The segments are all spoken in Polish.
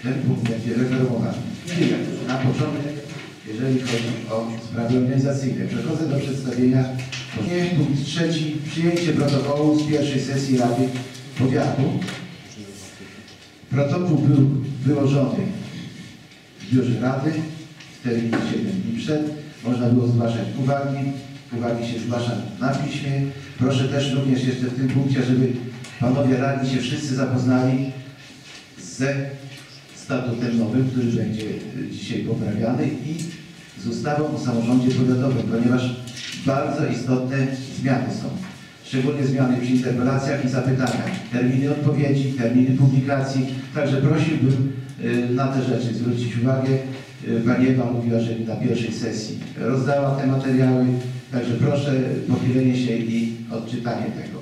ten punkt będzie referowany. Na początek, jeżeli chodzi o sprawy organizacyjne, przechodzę do przedstawienia. Punkt trzeci, przyjęcie protokołu z pierwszej sesji Rady Powiatu. Protokół był wyłożony w biurze Rady w terminie 7 dni przed. Można było zgłaszać uwagi. Uwagi się zgłasza na piśmie. Proszę też również jeszcze w tym punkcie, żeby panowie radni się wszyscy zapoznali ze statutem nowym, który będzie dzisiaj poprawiany i z ustawą o samorządzie powiatowym, ponieważ bardzo istotne zmiany są. Szczególnie zmiany przy interpelacjach i zapytaniach. Terminy odpowiedzi, terminy publikacji. Także prosiłbym na te rzeczy zwrócić uwagę. Pani Ewa mówiła, że na pierwszej sesji rozdała te materiały. Także proszę pochylenie się i odczytanie tego.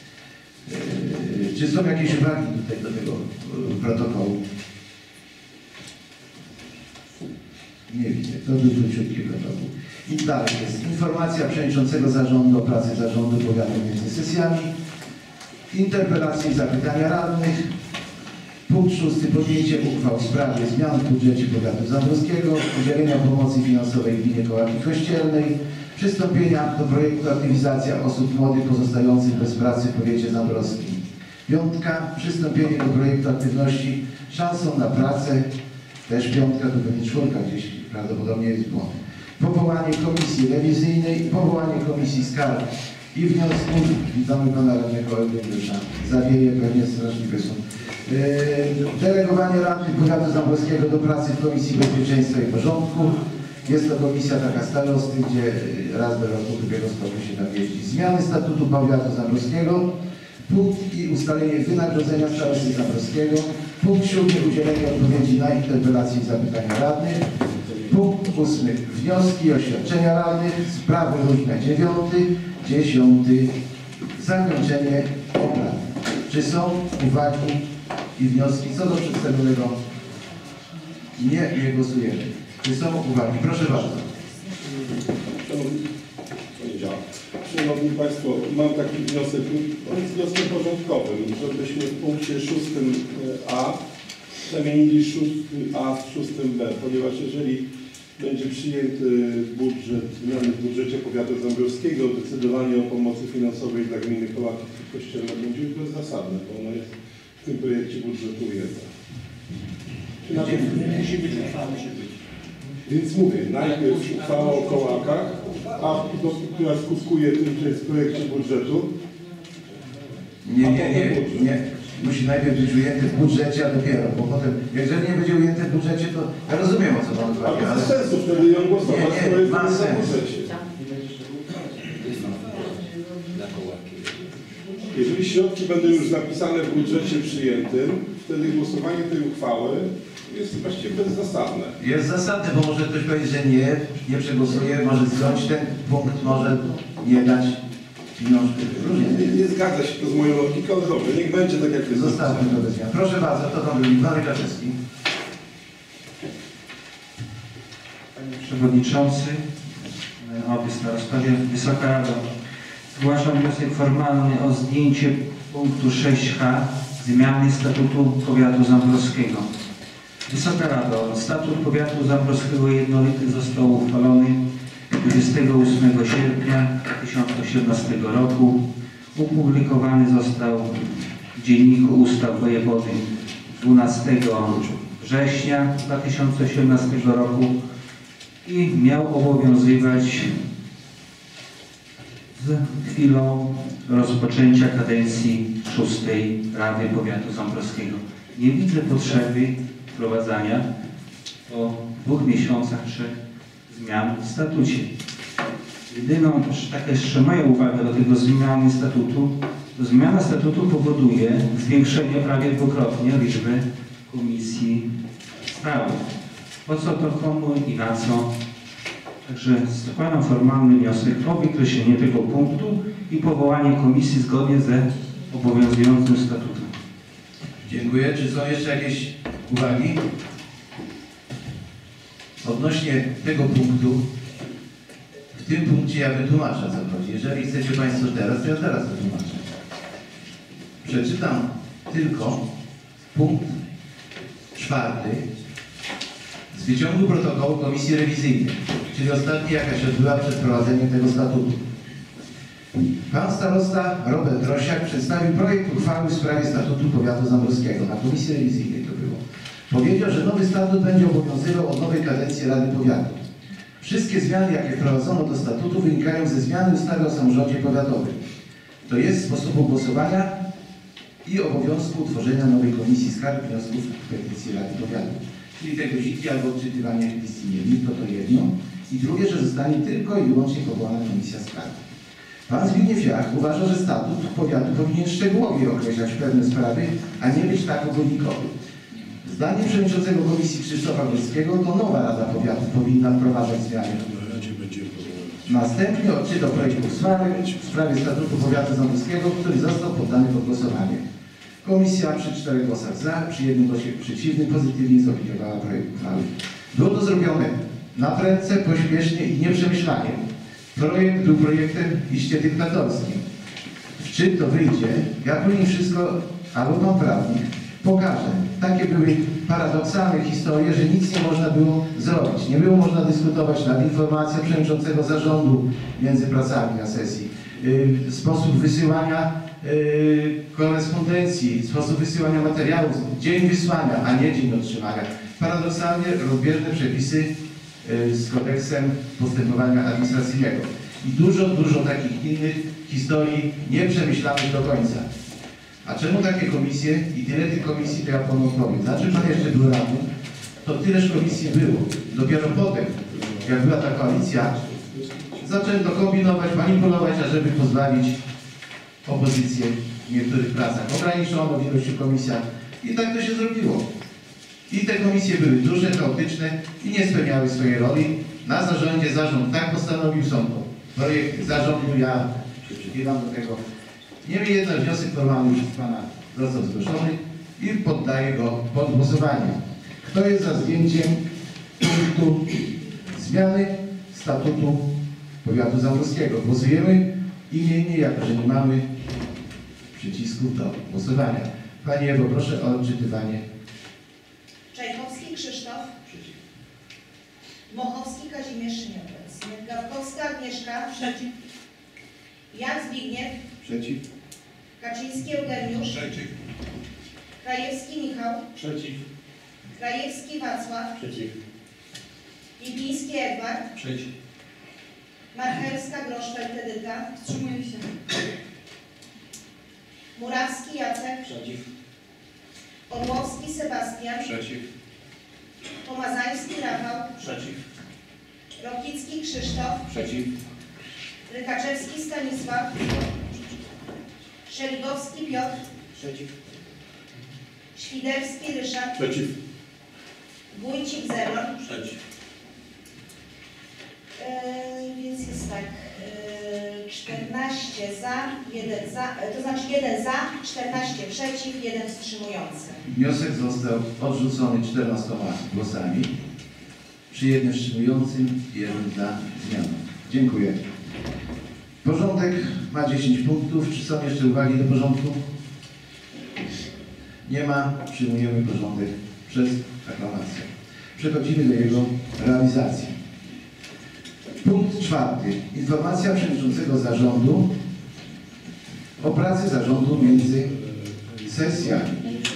Czy są jakieś uwagi tutaj do tego protokołu? Nie widzę. To był króciutki protokół. I dalej jest informacja przewodniczącego zarządu o pracy zarządu powiatu między sesjami, interpelacje i zapytania radnych. Punkt 6. Podjęcie uchwał w sprawie zmian w budżecie powiatu zambrowskiego, udzielenia pomocy finansowej gminie Kołaki Kościelnej, przystąpienia do projektu aktywizacja osób młodych pozostających bez pracy w powiecie zambrowskim. 5. Przystąpienie do projektu aktywności szansą na pracę. Też 5, to pewnie 4 gdzieś prawdopodobnie jest błąd. Powołanie komisji rewizyjnej, powołanie komisji skarg i wniosków. Witamy pana radnego Eugeniusza. Zawieje pewnie straszliwy sąd. Delegowanie radnych powiatu zambrowskiego do pracy w Komisji Bezpieczeństwa i Porządku. Jest to komisja taka starosty, gdzie raz do roku drugiego stopnia się tam jeździ. Zmiany statutu powiatu zambrowskiego. Punkt i ustalenie wynagrodzenia starosty zambrowskiego. Punkt 7. Udzielenie odpowiedzi na interpelacje i zapytania radnych. Punkt 8. Wnioski i oświadczenia radnych. Sprawy różne 9. 10. Zakończenie obrad. Czy są uwagi i wnioski co do przedstawionego? Nie głosujemy. Czy są uwagi? Proszę bardzo. Szanowni Państwo, mam taki wniosek, on jest wnioskiem porządkowym, żebyśmy w punkcie 6a zamienili 6a z 6b, ponieważ jeżeli będzie przyjęty budżet, zmiany w budżecie powiatu zambrowskiego, decydowanie o pomocy finansowej dla gminy Kołaki Kościelne będzie już bezzasadne, bo ono jest w tym projekcie budżetu ujęte. Musi być uchwała, musi być. Więc mówię, najpierw uchwała o Kołakach, która skutkuje tym, że jest w projekcie budżetu. Nie. Musi najpierw być ujęty w budżecie, a dopiero, bo potem, jeżeli nie będzie ujęty w budżecie, to ja rozumiem, o co pan chodzi, ale... sensu wtedy ją głosować, nie, ma sens. Jeżeli środki będą już zapisane w budżecie przyjętym, wtedy głosowanie tej uchwały jest właściwie bezzasadne. Jest zasadne, bo może ktoś powiedzieć, że nie przegłosuje, może zdjąć ten punkt, może nie dać pieniążków. Nie zgadza się to z moją logiką, ale dobrze, niech będzie tak, jak jest. Zostawmy to bez zmian. Proszę bardzo, to tam był Marek Kaczewski. Panie Przewodniczący, Obie Starostowie, Wysoka Rado. Zgłaszam wniosek formalny o zdjęcie punktu 6h zmiany statutu powiatu zambrowskiego. Wysoka Rado, statut powiatu zambrowskiego jednolity został uchwalony 28 sierpnia 2018 roku. Opublikowany został w Dzienniku Ustaw Wojewody 12 września 2018 roku i miał obowiązywać z chwilą rozpoczęcia kadencji 6. Rady Powiatu Zambrowskiego. Nie widzę potrzeby wprowadzania po 2 miesiącach 3 zmian w statucie. Jedyną, taka jeszcze moja uwaga do tego zmiany statutu, to zmiana statutu powoduje zwiększenie prawie dwukrotnie liczby komisji stałych. Po co to komu i na co? Także składam formalny wniosek o wykreślenie tego punktu i powołanie komisji zgodnie ze obowiązującym statutem. Dziękuję. Czy są jeszcze jakieś uwagi? Odnośnie tego punktu, w tym punkcie ja wytłumaczę, co chodzi. Jeżeli chcecie Państwo teraz, to ja teraz wytłumaczę. Przeczytam tylko punkt czwarty z wyciągu protokołu Komisji Rewizyjnej, czyli ostatni, jaka się odbyła przed wprowadzeniem tego statutu. Pan starosta Robert Rosiak przedstawił projekt uchwały w sprawie statutu powiatu zambrowskiego. Na Komisji Rewizyjnej to było. Powiedział, że nowy statut będzie obowiązywał od nowej kadencji Rady Powiatu. Wszystkie zmiany, jakie wprowadzono do statutu, wynikają ze zmiany ustawy o samorządzie powiatowym. To jest sposobu głosowania i obowiązku utworzenia nowej komisji skarg, wniosków i petycji Rady Powiatu. Czyli te guziki albo odczytywanie listy miernika to jedno. I drugie, że zostanie tylko i wyłącznie powołana komisja skarg. Pan Zbigniew Jach uważa, że statut powiatu powinien szczegółowo określać pewne sprawy, a nie być tak ogólnikowy. Zdaniem przewodniczącego komisji Krzysztofa Górskiego to nowa Rada Powiatu powinna wprowadzać zmiany. Następnie odczytał projekt uchwały w sprawie statutu powiatu zambrowskiego, który został poddany pod głosowanie. Komisja przy 4 głosach za, przy 1 głosie przeciwnym pozytywnie zaopiniowała projekt uchwały. Było to zrobione naprędce, pośpiesznie i nieprzemyślanie. Projekt był projektem iście dyktatorskim. W czym to wyjdzie, ja później wszystko, albo pan prawnik, pokaże. Takie były paradoksalne historie, że nic nie można było zrobić. Nie było można dyskutować nad informacją przewodniczącego zarządu między pracami na sesji. Sposób wysyłania korespondencji, sposób wysyłania materiałów, dzień wysłania, a nie dzień otrzymania. Paradoksalnie rozbieżne przepisy z kodeksem postępowania administracyjnego. I dużo takich innych historii nieprzemyślanych do końca. A czemu takie komisje i tyle tych komisji, to ja panu powiem. Znaczy pan jeszcze był radny, to tyleż komisji było. Dopiero potem, jak była ta koalicja, zaczęto kombinować, manipulować, ażeby pozbawić opozycję w niektórych pracach. Ograniczono w ilości komisjach i tak to się zrobiło. I te komisje były duże, chaotyczne i nie spełniały swojej roli. Na zarządzie zarząd tak postanowił, są to projekt zarządu, ja się przychylam do tego. Niemniej jednak wniosek formalny przez pana został zgłoszony i poddaję go pod głosowanie. Kto jest za zdjęciem punktu zmiany statutu powiatu zambrowskiego? Głosujemy imiennie, jako że nie mamy przycisków do głosowania. Pani Ewo, proszę o odczytywanie. Czajkowski Krzysztof. Przeciw. Mochowski Kazimierz nieobecny. Gawkowska Agnieszka. Przeciw. Jan Zbigniew. Przeciw. Kaczyński Eugeniusz. Przeciw. Krajewski Michał. Przeciw. Krajewski Wacław. Przeciw. Lipiński Edward. Przeciw. Marcherska Groszfeld Edyta. Wstrzymuję się. Murawski Jacek. Przeciw. Orłowski Sebastian. Przeciw. Pomazański Rafał. Przeciw. Rokicki Krzysztof. Przeciw. Rykaczewski Stanisław. Szeligowski Piotr. Przeciw. Świderski Ryszard. Przeciw. Wójcik Zenon. Przeciw. Więc jest tak, 14 za, 1 za, to znaczy 1 za, 14 przeciw, 1 wstrzymujący. Wniosek został odrzucony 14 głosami, przy 1 wstrzymującym i 1 za zmianą. Dziękuję. Porządek ma 10 punktów. Czy są jeszcze uwagi do porządku? Nie ma. Przyjmujemy porządek przez aklamację. Przechodzimy do jego realizacji. Punkt 4. Informacja przewodniczącego zarządu o pracy zarządu między sesjami.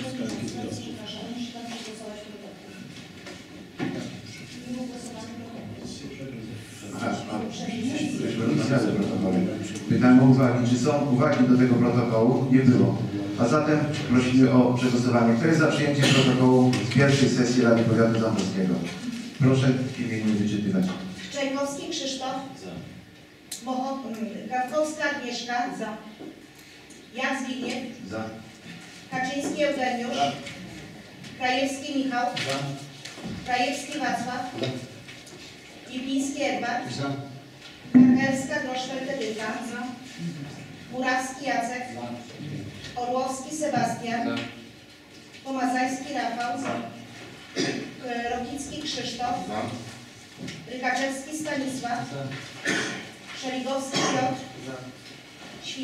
Pytałem o uwagi. Czy są uwagi do tego protokołu? Nie było. A zatem prosimy o przegłosowanie. Kto jest za przyjęciem protokołu z pierwszej sesji Rady Powiatu Zambrowskiego? Proszę imiennie wyczytywać. Czajkowski Krzysztof. Za. Gawkowska Agnieszka. Za. Jan Zbigniew. Za. Kaczyński Eugeniusz. Za. Krajewski Michał. Za. Krajewski Wacław. Za. Lipiński Edward. Za. Marcherska Groszfeld Edyta. Za. Murawski Jacek. Za. Orłowski Sebastian. Za. Pomazański Rafał. Za. Rokicki Krzysztof. Za. Rykaczewski Stanisław. Za. Szeligowski Piotr. Za.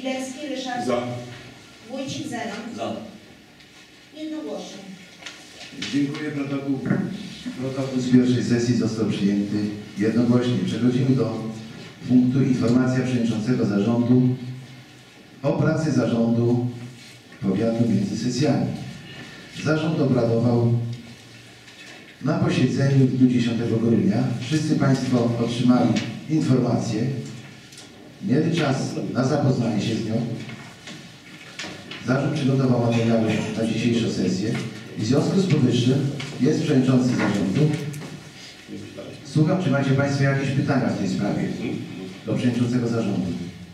Świderski Ryszard. Za. Wójcik Zenon. Za. Jednogłośnie. Dziękuję. Protokół z pierwszej sesji został przyjęty jednogłośnie. Przechodzimy do punktu informacja przewodniczącego zarządu o pracy zarządu powiatu między sesjami. Zarząd obradował na posiedzeniu w dniu 10 grudnia. Wszyscy Państwo otrzymali informację, mieli czas na zapoznanie się z nią. Zarząd przygotował materiały na dzisiejszą sesję. W związku z powyższym jest przewodniczący zarządu. Słucham, czy macie Państwo jakieś pytania w tej sprawie do przewodniczącego zarządu?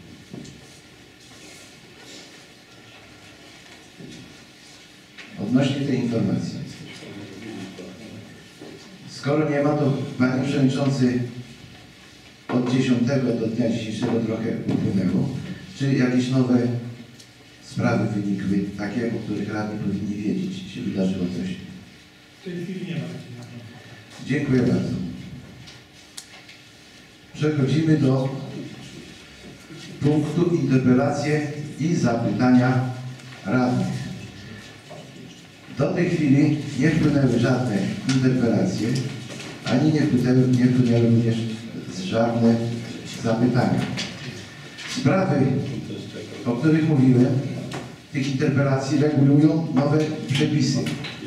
Odnośnie tej informacji. Skoro nie ma, to Panie Przewodniczący, od 10 do dnia dzisiejszego trochę upłynęło. Czy jakieś nowe sprawy wynikły, takie, o których radni powinni wiedzieć, czy się wydarzyło coś? W tej chwili nie ma. Dziękuję bardzo. Przechodzimy do punktu interpelacje i zapytania radnych. Do tej chwili nie wpłynęły żadne interpelacje, ani nie wpłynęły również żadne zapytania. Sprawy, o których mówiłem, tych interpelacji regulują nowe przepisy.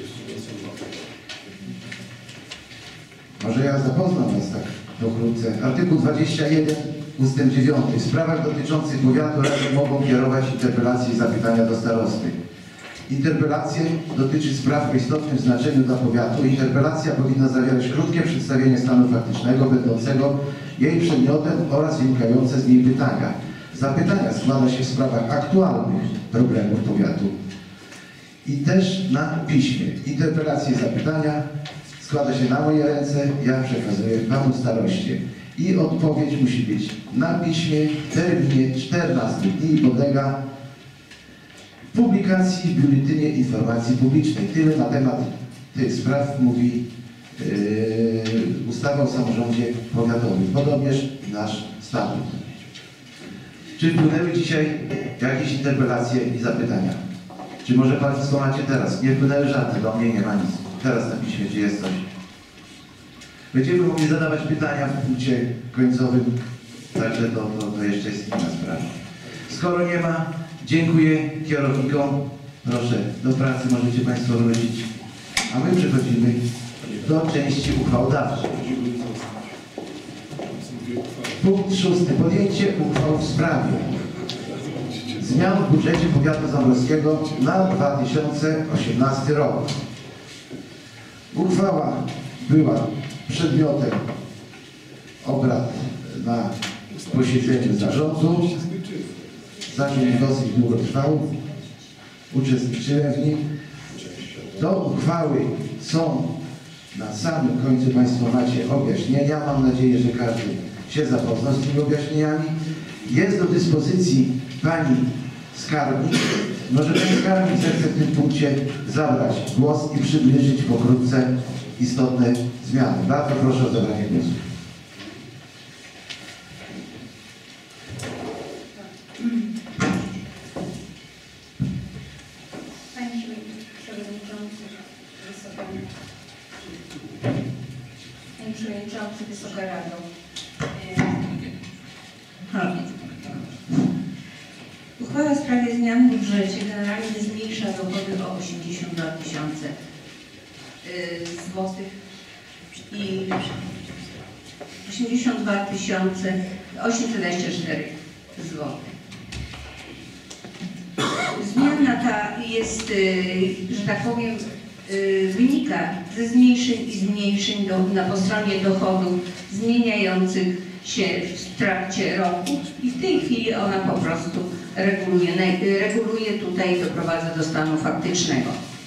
Może ja zapoznam Was tak pokrótce. Artykuł 21 ustęp 9. W sprawach dotyczących powiatu radni mogą kierować interpelacje i zapytania do starosty. Interpelacje dotyczy spraw o istotnym znaczeniu dla powiatu. Interpelacja powinna zawierać krótkie przedstawienie stanu faktycznego, będącego jej przedmiotem oraz wynikające z niej pytania. Zapytania składa się w sprawach aktualnych problemów powiatu i też na piśmie. Interpelacje i zapytania składa się na moje ręce, ja przekazuję Panu staroście. I odpowiedź musi być na piśmie w terminie 14 dni i podlega publikacji w Biuletynie Informacji Publicznej. Tyle na temat tych spraw mówi ustawa o samorządzie powiatowym, podobnież nasz statut. Czy wpłynęły dzisiaj jakieś interpelacje i zapytania? Czy może Państwo macie teraz? Nie wpłynęły żadne, do mnie nie ma nic. Teraz na piśmie, czy jest coś? Będziemy mogli zadawać pytania w punkcie końcowym, także to jeszcze jest inna sprawa. Skoro nie ma, dziękuję kierownikom. Proszę, do pracy możecie Państwo wrócić. A my przechodzimy do części uchwałodawczej. Punkt 6. Podjęcie uchwał w sprawie zmian w budżecie powiatu zambrowskiego na 2018 rok. Uchwała była przedmiotem obrad na posiedzeniu zarządu. Zarząd dosyć długo trwał. Uczestniczyłem w nim. Do uchwały są na samym końcu Państwo macie objaśnienia. Mam nadzieję, że każdy się zapoznał z tymi objaśnieniami. Jest do dyspozycji Pani skarbnik. Może Pani skarbnik zechce w tym punkcie zabrać głos i przybliżyć pokrótce istotne zmiany. Bardzo proszę o zabranie głosu. Panie Przewodniczący, Wysoka Rado. Uchwała w sprawie zmian w budżecie generalnie zmniejsza dochody o 82 tysiące złotych i 82 824 złotych. Zmiana ta jest, że tak powiem, wynika ze zmniejszeń i zmniejszeń po stronie dochodów zmieniających się w trakcie roku i w tej chwili ona po prostu reguluje tutaj, doprowadza do stanu faktycznego.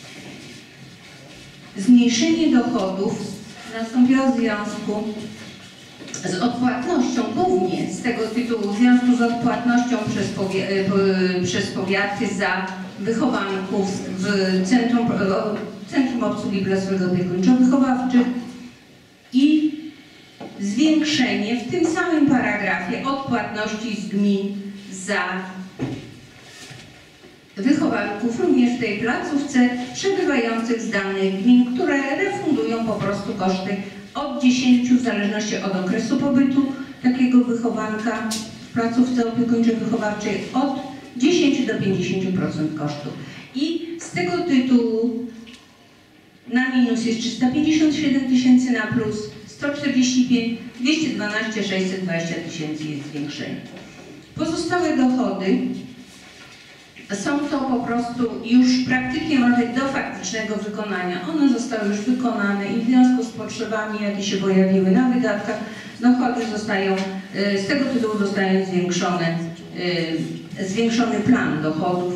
Zmniejszenie dochodów nastąpiło w związku z odpłatnością, głównie z tego tytułu, w związku z odpłatnością przez powiaty za wychowanków w Centrum Obsługi Placówek Opiekuńczo-Wychowawczych i zwiększenie w tym samym paragrafie odpłatności z gmin za wychowanków również w tej placówce przebywających z danych gmin, które refundują po prostu koszty od 10, w zależności od okresu pobytu takiego wychowanka w placówce opiekuńczo-wychowawczej, od 10 do 50% kosztów. I z tego tytułu na minus jest 357 tysięcy, na plus 145, 212, 620 tysięcy jest zwiększenie. Pozostałe dochody są to po prostu już praktycznie może do faktycznego wykonania. One zostały już wykonane i w związku z potrzebami, jakie się pojawiły na wydatkach, dochody zostają, z tego tytułu zostają zwiększony plan dochodów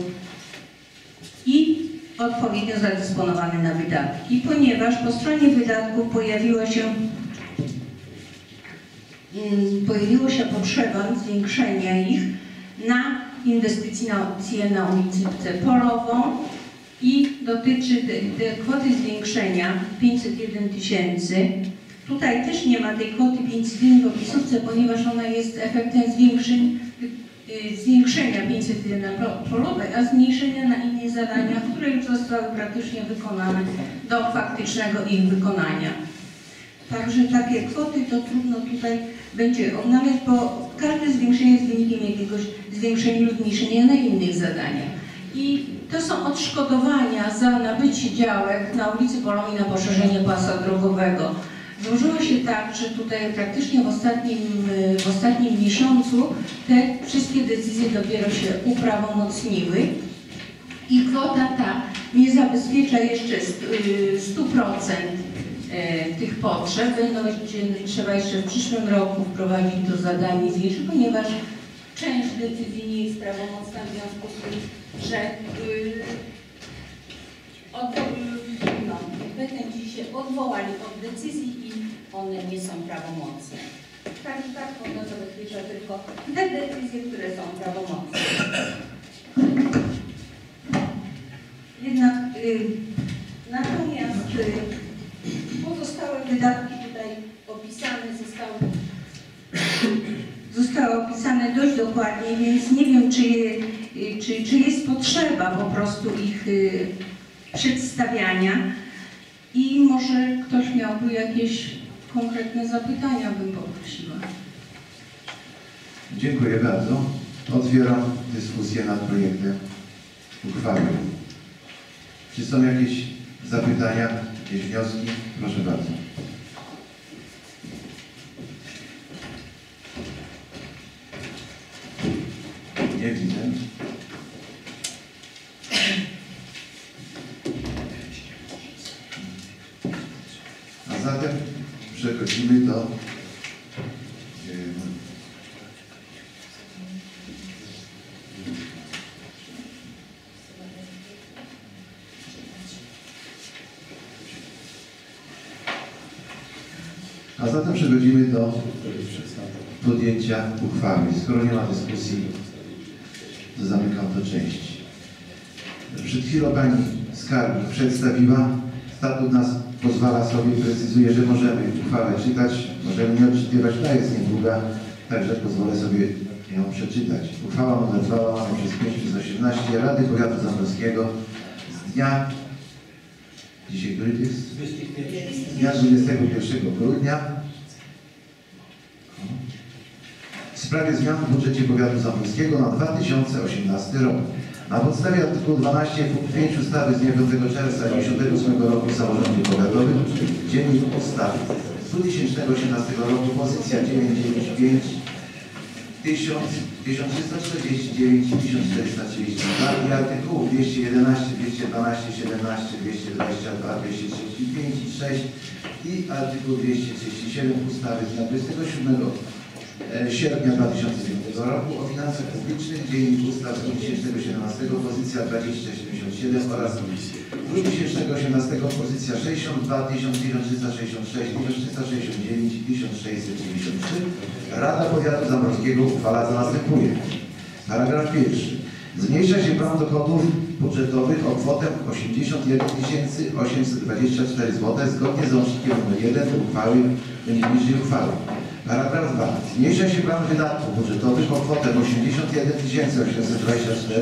i odpowiednio zadysponowany na wydatki, ponieważ po stronie wydatków pojawiła się potrzeba zwiększenia ich na inwestycje na ulicy Polową i dotyczy te kwoty zwiększenia 501 tysięcy. Tutaj też nie ma tej kwoty 501 w opisówce, ponieważ ona jest efektem zwiększenia 501 na Polowej, a zmniejszenia na inne zadania, które już zostały praktycznie wykonane do faktycznego ich wykonania. Także takie kwoty to trudno tutaj będzie odnawiać, bo każde zwiększenie jest wynikiem jakiegoś zwiększenia lub zmniejszenia na innych zadaniach. I to są odszkodowania za nabycie działek na ulicy Polowej na poszerzenie pasa drogowego. Złożyło się tak, że tutaj praktycznie w ostatnim miesiącu te wszystkie decyzje dopiero się uprawomocniły i kwota ta nie zabezpiecza jeszcze 100% tych potrzeb. Trzeba jeszcze w przyszłym roku wprowadzić to zadanie zwiększyć, ponieważ część decyzji nie jest prawomocna w związku z tym, że petenci się odwołali od decyzji i one nie są prawomocne. Tak ono zabezpiecza tylko te decyzje, które są prawomocne. Jednak natomiast pozostałe wydatki tutaj opisane zostały opisane dość dokładnie, więc nie wiem, czy jest potrzeba po prostu ich przedstawiania i może ktoś miałby jakieś konkretne zapytania, bym poprosiła. Dziękuję bardzo. Otwieram dyskusję nad projektem uchwały. Czy są jakieś zapytania, jakieś wnioski? Proszę bardzo. Nie widzę. A zatem przechodzimy do podjęcia uchwały. Skoro nie ma dyskusji, to zamykam tę część. Przed chwilą pani skarbnik przedstawiła. Statut nas pozwala sobie, precyzuje, że możemy uchwałę czytać, możemy nie odczytywać, ta jest niedługa, także pozwolę sobie ją przeczytać. Uchwała nr 2 łamane przez 5/18 Rady Powiatu Zambrowskiego z dnia, dzisiaj który jest? Dnia 21 grudnia w sprawie zmian w budżecie Powiatu Zambrowskiego na 2018 rok. Na podstawie artykułu 12 punkt 5 ustawy z dnia 5 czerwca 1998 roku o samorządzie powiatowym, Dziennik Ustaw z 2018 roku, pozycja 995, 1349 i 1432 i artykułów 211, 212, 17, 222, 235 i 6 i artykuł 237 ustawy z dnia 27 sierpnia 2009 roku o finansach publicznych, Dziennik Ustaw z 2017, pozycja 2077 oraz 2018, pozycja 62, 1366, 1369 i 1693. Rada Powiatu Zambrowskiego uchwala co następuje. Paragraf pierwszy. Zmniejsza się plan dochodów budżetowych o kwotę 81 824 zł zgodnie z załącznikiem nr 1 uchwały do niniejszej uchwały. Paragraf 2. Zmniejsza się plan wydatków budżetowych o kwotę 81 824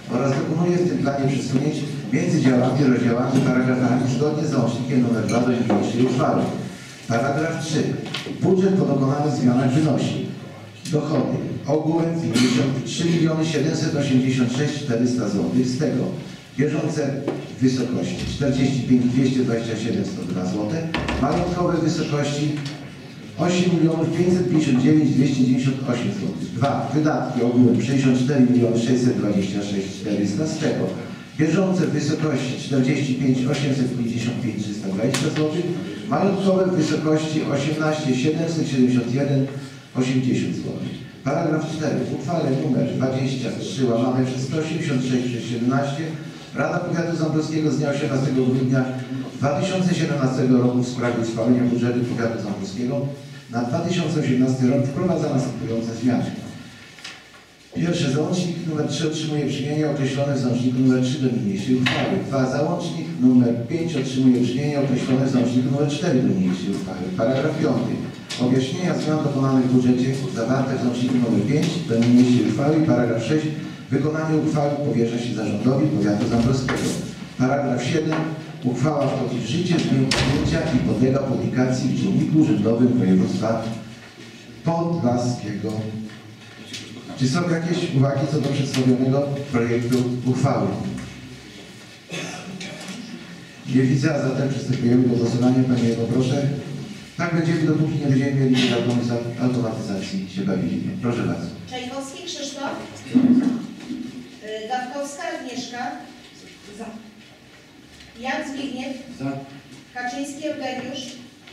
oraz dokonuje w tym planie przesunięć między działami i rozdziałami paragrafami zgodnie z załącznikiem nr 2 do niniejszej uchwały. Paragraf 3. Budżet po dokonanych zmianach wynosi dochody ogółem 53 786 400 zł, z tego bieżące w wysokości 45 227 102 zł, majątkowe w wysokości 8 559 298 zł. 2. Wydatki ogółem 64 626 400, z tego bieżące w wysokości 45 855 320 zł, majątkowe w wysokości 18 771 80 zł. Paragraf 4. W uchwale nr 23 łamane przez 186 przez 17 Rada Powiatu Zambrowskiego z dnia 18 grudnia 2017 roku w sprawie uchwalenia budżetu Powiatu Zambrowskiego na 2018 rok wprowadza następujące zmiany. Pierwsze, załącznik nr 3 otrzymuje brzmienie określone w załączniku nr 3 do niniejszej uchwały. 2. Załącznik nr 5 otrzymuje brzmienie określone w załączniku nr 4 do niniejszej uchwały. Paragraf 5. Objaśnienia zmian dokonanych w budżecie zawarte w załączniku nr 5 do niniejszej uchwały. Paragraf 6. Wykonanie uchwały powierza się zarządowi Powiatu Zambrowskiego. Paragraf 7. Uchwała wchodzi w życie z dniem przyjęcia i podlega publikacji w Dzienniku Urzędowym Województwa Podlaskiego. Czy są jakieś uwagi co do przedstawionego projektu uchwały? Nie widzę, a zatem przystępujemy do głosowania. Panie Ewo, proszę. Tak będziemy, dopóki nie będziemy mieli żadną z automatyzacji się bawili. Proszę bardzo. Czajkowski Krzysztof. Dawkowska Agnieszka. Za. Jan Zbigniew. Za. Kaczyński Eugeniusz.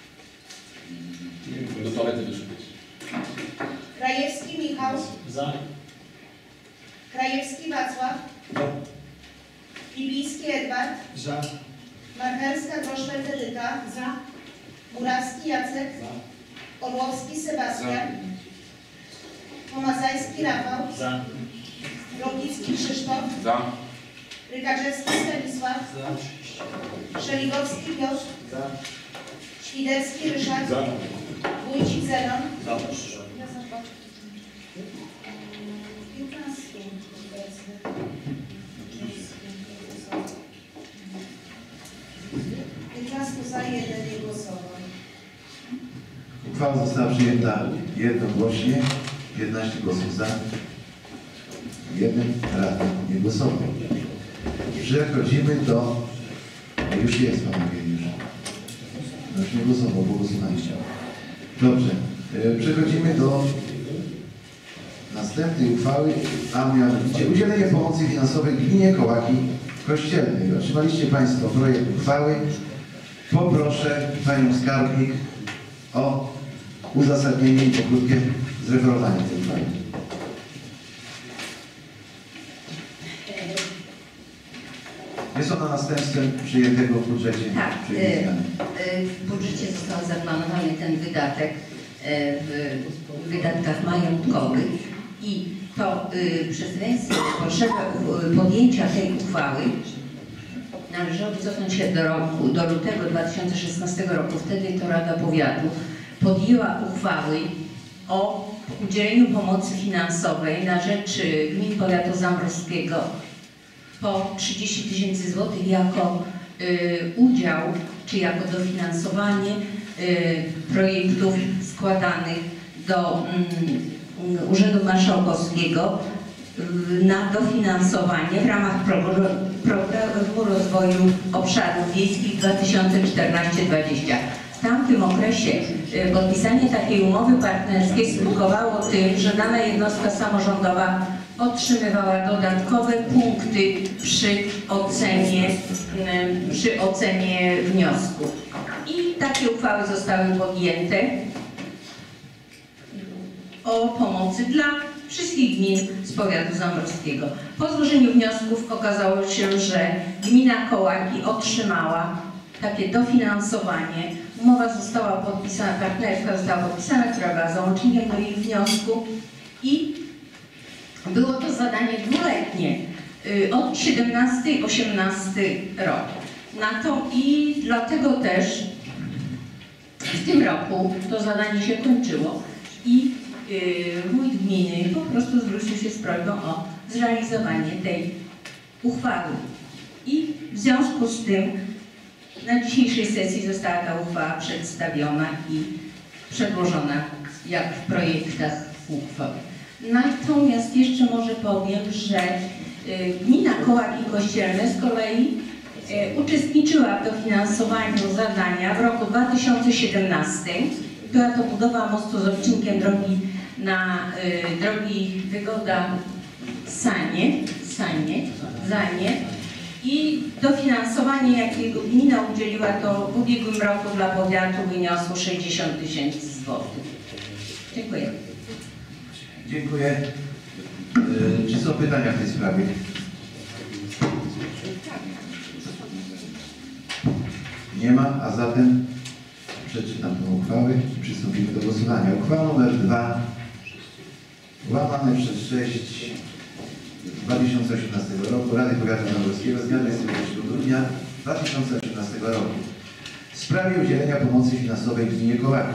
Do toalety wyszedł. Krajewski Michał. Za. Krajewski Wacław. Ibiński Edward. Za. Marcherska Groszfeld Edyta. Za. Murawski Jacek. Orłowski Sebastian. Pomazajski Rafał. Za. Rokicki Krzysztof. Za. Rykaczewski Stanisław. Szeligowski Piotr. Za. Świderski Ryszard. Za. Wójcik Zenon. Za. 15 za, 1 nie głosował. Uchwała została przyjęta jednogłośnie. 15 głosów za. 1 radny nie głosował. Przechodzimy do... Już jest pan Eugeniusz. No już nie głosował, bo głosowaliście. Dobrze. Przechodzimy do następnej uchwały, a mianowicie udzielenie pomocy finansowej gminie Kołaki Kościelnej. Otrzymaliście Państwo projekt uchwały. Poproszę Panią Skarbnik o uzasadnienie i pokrótkie zreferowanie tej uchwały. Jest ona następstwem przyjętego w budżecie. Tak, w budżecie został zaplanowany ten wydatek w wydatkach majątkowych i to przez potrzebę podjęcia tej uchwały należało cofnąć się do lutego 2016 roku. Wtedy to Rada Powiatu podjęła uchwały o udzieleniu pomocy finansowej na rzecz gmin powiatu zambrowskiego po 30 000 złotych jako udział czy jako dofinansowanie projektów składanych do Urzędu Marszałkowskiego na dofinansowanie w ramach Programu Rozwoju Obszarów Wiejskich 2014-2020. W tamtym okresie podpisanie takiej umowy partnerskiej skutkowało tym, że dana jednostka samorządowa otrzymywała dodatkowe punkty przy ocenie wniosków. I takie uchwały zostały podjęte o pomocy dla wszystkich gmin z powiatu zambrowskiego. Po złożeniu wniosków okazało się, że gmina Kołaki otrzymała takie dofinansowanie. Umowa została podpisana, partnerska została podpisana, która była załącznikiem do jej wniosku i było to zadanie dwuletnie od 17-18 rok. I dlatego też w tym roku to zadanie się kończyło i wójt gminy po prostu zwrócił się z prośbą o zrealizowanie tej uchwały. I w związku z tym na dzisiejszej sesji została ta uchwała przedstawiona i przedłożona jak w projektach uchwał. Natomiast jeszcze może powiem, że gmina Kołaki Kościelne z kolei uczestniczyła w dofinansowaniu zadania w roku 2017. Była to budowa mostu z odcinkiem drogi drogi Wygoda-Zanie i dofinansowanie, jakiego gmina udzieliła, to w ubiegłym roku dla powiatu wyniosło 60 000 złotych. Dziękuję. Dziękuję. Czy są pytania w tej sprawie? Nie ma, a zatem przeczytam tę uchwałę i przystąpimy do głosowania. Uchwała nr 2 łamane przez 6 2018 roku Rady Powiatu Zambrowskiego z dnia 23 grudnia 2018 roku w sprawie udzielenia pomocy finansowej gminie Kołaki.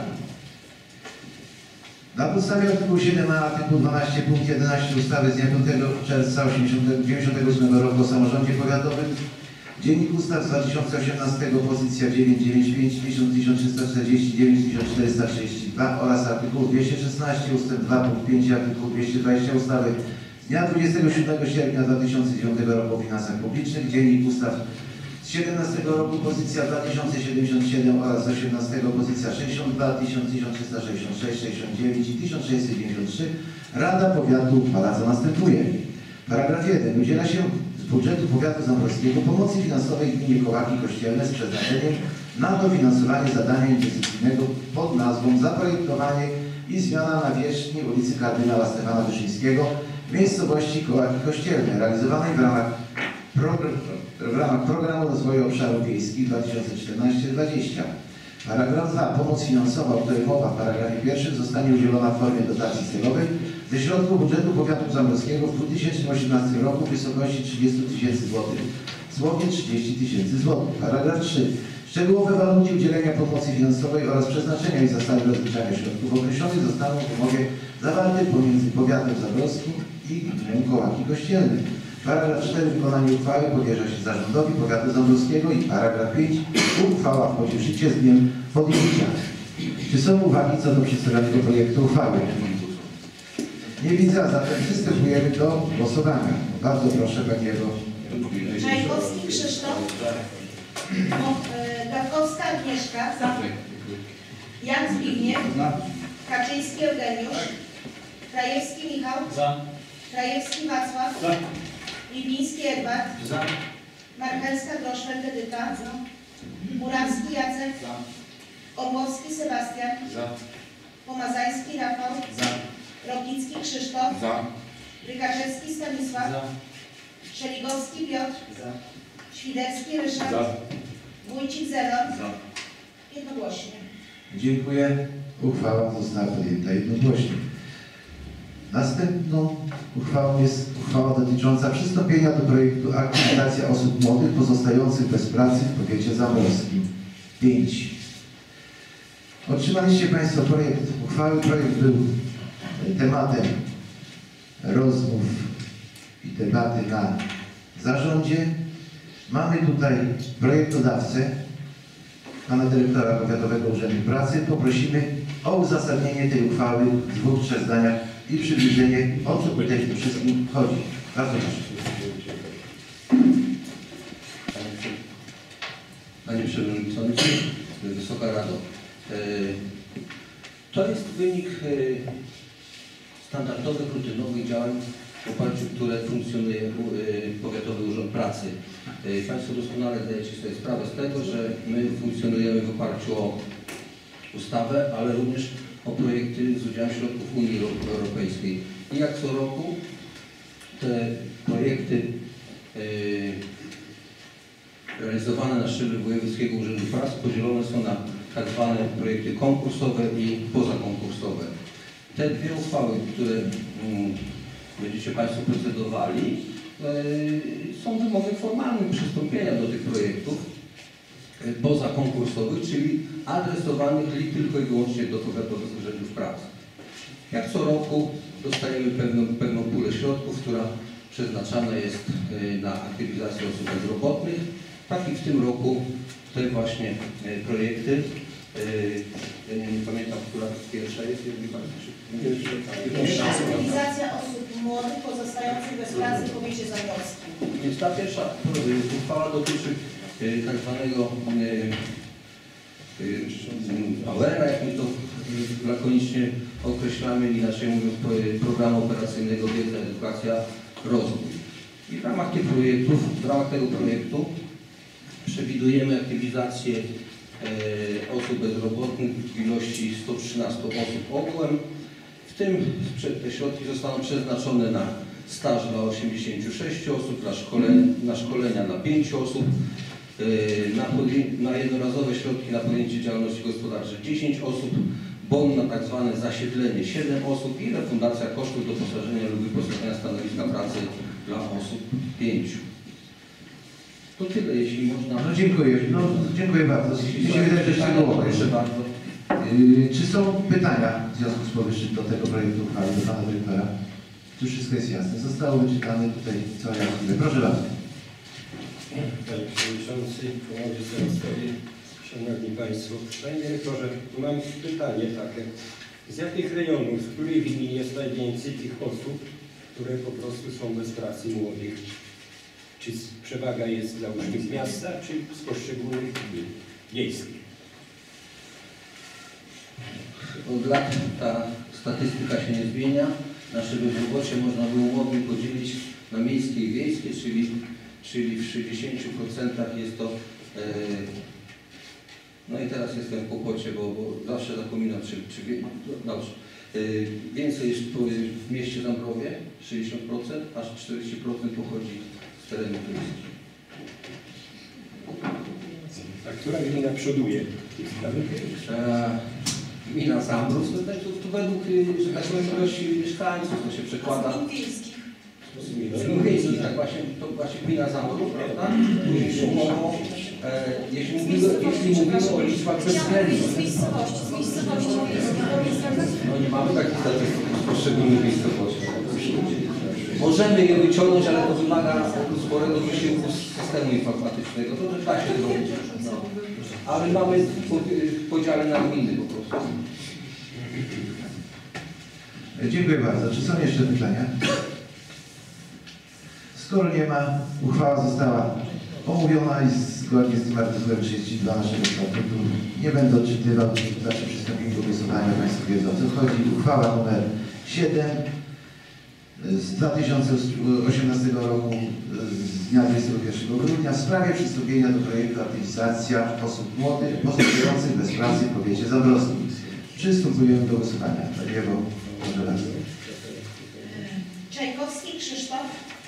Na podstawie artykułu 7 a artykułu 12 punkt 11 ustawy z dnia 5 czerwca 1998 roku o samorządzie powiatowym, Dziennik Ustaw z 2018, pozycja 995, 1349, 1432 oraz artykuł 216 ust. 2 punkt 5 artykuł 220 ustawy z dnia 27 sierpnia 2009 roku o finansach publicznych, Dziennik Ustaw z 17 roku, pozycja 2077 oraz z 18 pozycja 62, 1366, 69 i 1693 Rada Powiatu uchwala co następuje. Paragraf 1. Udziela się z budżetu Powiatu Zambrowskiego pomocy finansowej gminie Kołaki Kościelne z przeznaczeniem na dofinansowanie zadania inwestycyjnego pod nazwą Zaprojektowanie i zmiana nawierzchni ulicy Kardynała Stefana Wyszyńskiego w miejscowości Kołaki Kościelne, realizowanej w ramach Programu Rozwoju Obszarów Wiejskich 2014-2020. Paragraf 2. Pomoc finansowa, o której mowa w paragrafie 1, zostanie udzielona w formie dotacji celowej ze środków budżetu Powiatu Zambrowskiego w 2018 roku w wysokości 30 000 złotych, słownie 30 000 złotych. Paragraf 3. Szczegółowe warunki udzielenia pomocy finansowej oraz przeznaczenia i zasady rozliczania środków określone zostaną w umowie zawartej pomiędzy Powiatem Zambrowskim i gminą Kołaki Kościelne. Paragraf 4. Wykonanie uchwały powierza się zarządowi Powiatu Zambrowskiego i paragraf 5. Uchwała wchodzi w życie z dniem podjęcia. Czy są uwagi co do przedstawionego projektu uchwały? Nie widzę, a zatem przystępujemy do głosowania. Bardzo proszę Pani Ewo. Czajkowski Krzysztof. Dawkowska Agnieszka. Jan Zbigniew. Kaczyński Eugeniusz. Krajewski Michał. Krajewski Wacław. Libiński Edward. Marchelska Groszwel Edyta. Murawski Jacek. Orłowski Sebastian. Pomazański Rafał. Rokicki Krzysztof. Rykaczewski Stanisław. Szeligowski Piotr. Świderski Ryszard. Wójcik Zenon. Jednogłośnie. Dziękuję. Uchwała została podjęta jednogłośnie. Następną uchwałą jest uchwała dotycząca przystąpienia do projektu aktywizacja osób młodych pozostających bez pracy w powiecie zambrowskim. 5. Otrzymaliście Państwo projekt uchwały. Projekt był tematem rozmów i debaty na zarządzie. Mamy tutaj projektodawcę, pana dyrektora Powiatowego Urzędu Pracy. Poprosimy o uzasadnienie tej uchwały w 2-3 zdaniach i przybliżenie, o co tutaj w tym wszystkim chodzi. Bardzo proszę. Panie Przewodniczący, Wysoka Rado. To jest wynik standardowych, rutynowych działań, w oparciu o które funkcjonuje Powiatowy Urząd Pracy. Państwo doskonale zdajecie sobie sprawę z tego, że my funkcjonujemy w oparciu o ustawę, ale również o projekty z udziałem środków Unii Europejskiej. I jak co roku te projekty realizowane na szczeblu Wojewódzkiego Urzędu Pracy podzielone są na tak zwane projekty konkursowe i pozakonkursowe. Te dwie uchwały, które będziecie Państwo procedowali, są wymogiem formalnym przystąpienia do tych projektów pozakonkursowych, czyli adresowanych tylko i wyłącznie do powiatowych urzędów pracy. Jak co roku dostajemy pewną pulę środków, która przeznaczane jest na aktywizację osób bezrobotnych. Tak i w tym roku te właśnie projekty. Ja nie pamiętam, która pierwsza jest. Aktywizacja osób młodych pozostających bez pracy w powiecie zambrowskim. Więc ta pierwsza uchwała dotyczy tak zwanego AWR-a, jak my to lakonicznie określamy, inaczej mówiąc Programu Operacyjnego Wiedza, Edukacja, Rozwój. I w ramach tego projektu przewidujemy aktywizację osób bezrobotnych w ilości 113 osób ogółem. W tym te środki zostaną przeznaczone na staż dla 86 osób, na szkolenia dla 5 osób, na jednorazowe środki na podjęcie działalności gospodarczej 10 osób, bon na tak zwane zasiedlenie 7 osób i refundacja kosztów doposażenia lub wyposażenia stanowiska pracy dla osób 5. To tyle, jeśli można. No dziękuję. No, dziękuję bardzo. Mi się wydaje, że szczegółowo. Proszę bardzo. Czy są pytania w związku z powyższym do tego projektu uchwały do pana dyrektora? Tu wszystko jest jasne. Zostało wyczytane tutaj całe jasne. Proszę bardzo. Panie Przewodniczący, Panowie Senatorzy, Szanowni Państwo. Panie Dyrektorze, mam pytanie takie. Z jakich rejonów, w której gminie jest najwięcej tych osób, które po prostu są bez pracy młodych? Czy przewaga jest załóżmy z miasta, czy z poszczególnych gmin wiejskich? Od lat ta statystyka się nie zmienia. Nasze bezrobocie można było umownie podzielić na miejskie i wiejskie, czyli w 60% jest to, no i teraz jestem w kłopocie, bo zawsze zapominam, dobrze. Więcej jest w mieście Dąbrowie, 60%, aż 40% pochodzi z terenów wiejskich. A która gmina przoduje? Gmina Zambrów, to według, że tak powiem, ilości mieszkańców to się przekłada. A z gmin wiejskich? Z gmin wiejskich, tak, to właśnie gmina Zambrów, prawda? Jeśli mówimy o liczbach bezwzględnych. Z miejscowości wiejskich. No nie mamy takich statystyk w poszczególnych miejscowościach. Możemy je wyciągnąć, ale to wymaga sporego wysiłku systemu informatycznego. To da się zrobić. No. Ale mamy podziale na gminy po prostu. Dziękuję bardzo. Czy są jeszcze pytania? Skoro nie ma, uchwała została omówiona i zgodnie z tym artykułem 32 naszego statutu nie będę odczytywał, znaczy przystąpimy do głosowania. Państwo wiedzą, o co chodzi. Uchwała numer 7 z 2018 roku z dnia 21 grudnia w sprawie przystąpienia do projektu aktywizacja osób młodych pozostających bez pracy w powiecie zambrowskim. Przystępujemy do głosowania. Panie Ewo, proszę bardzo. Czajkowski Krzysztof.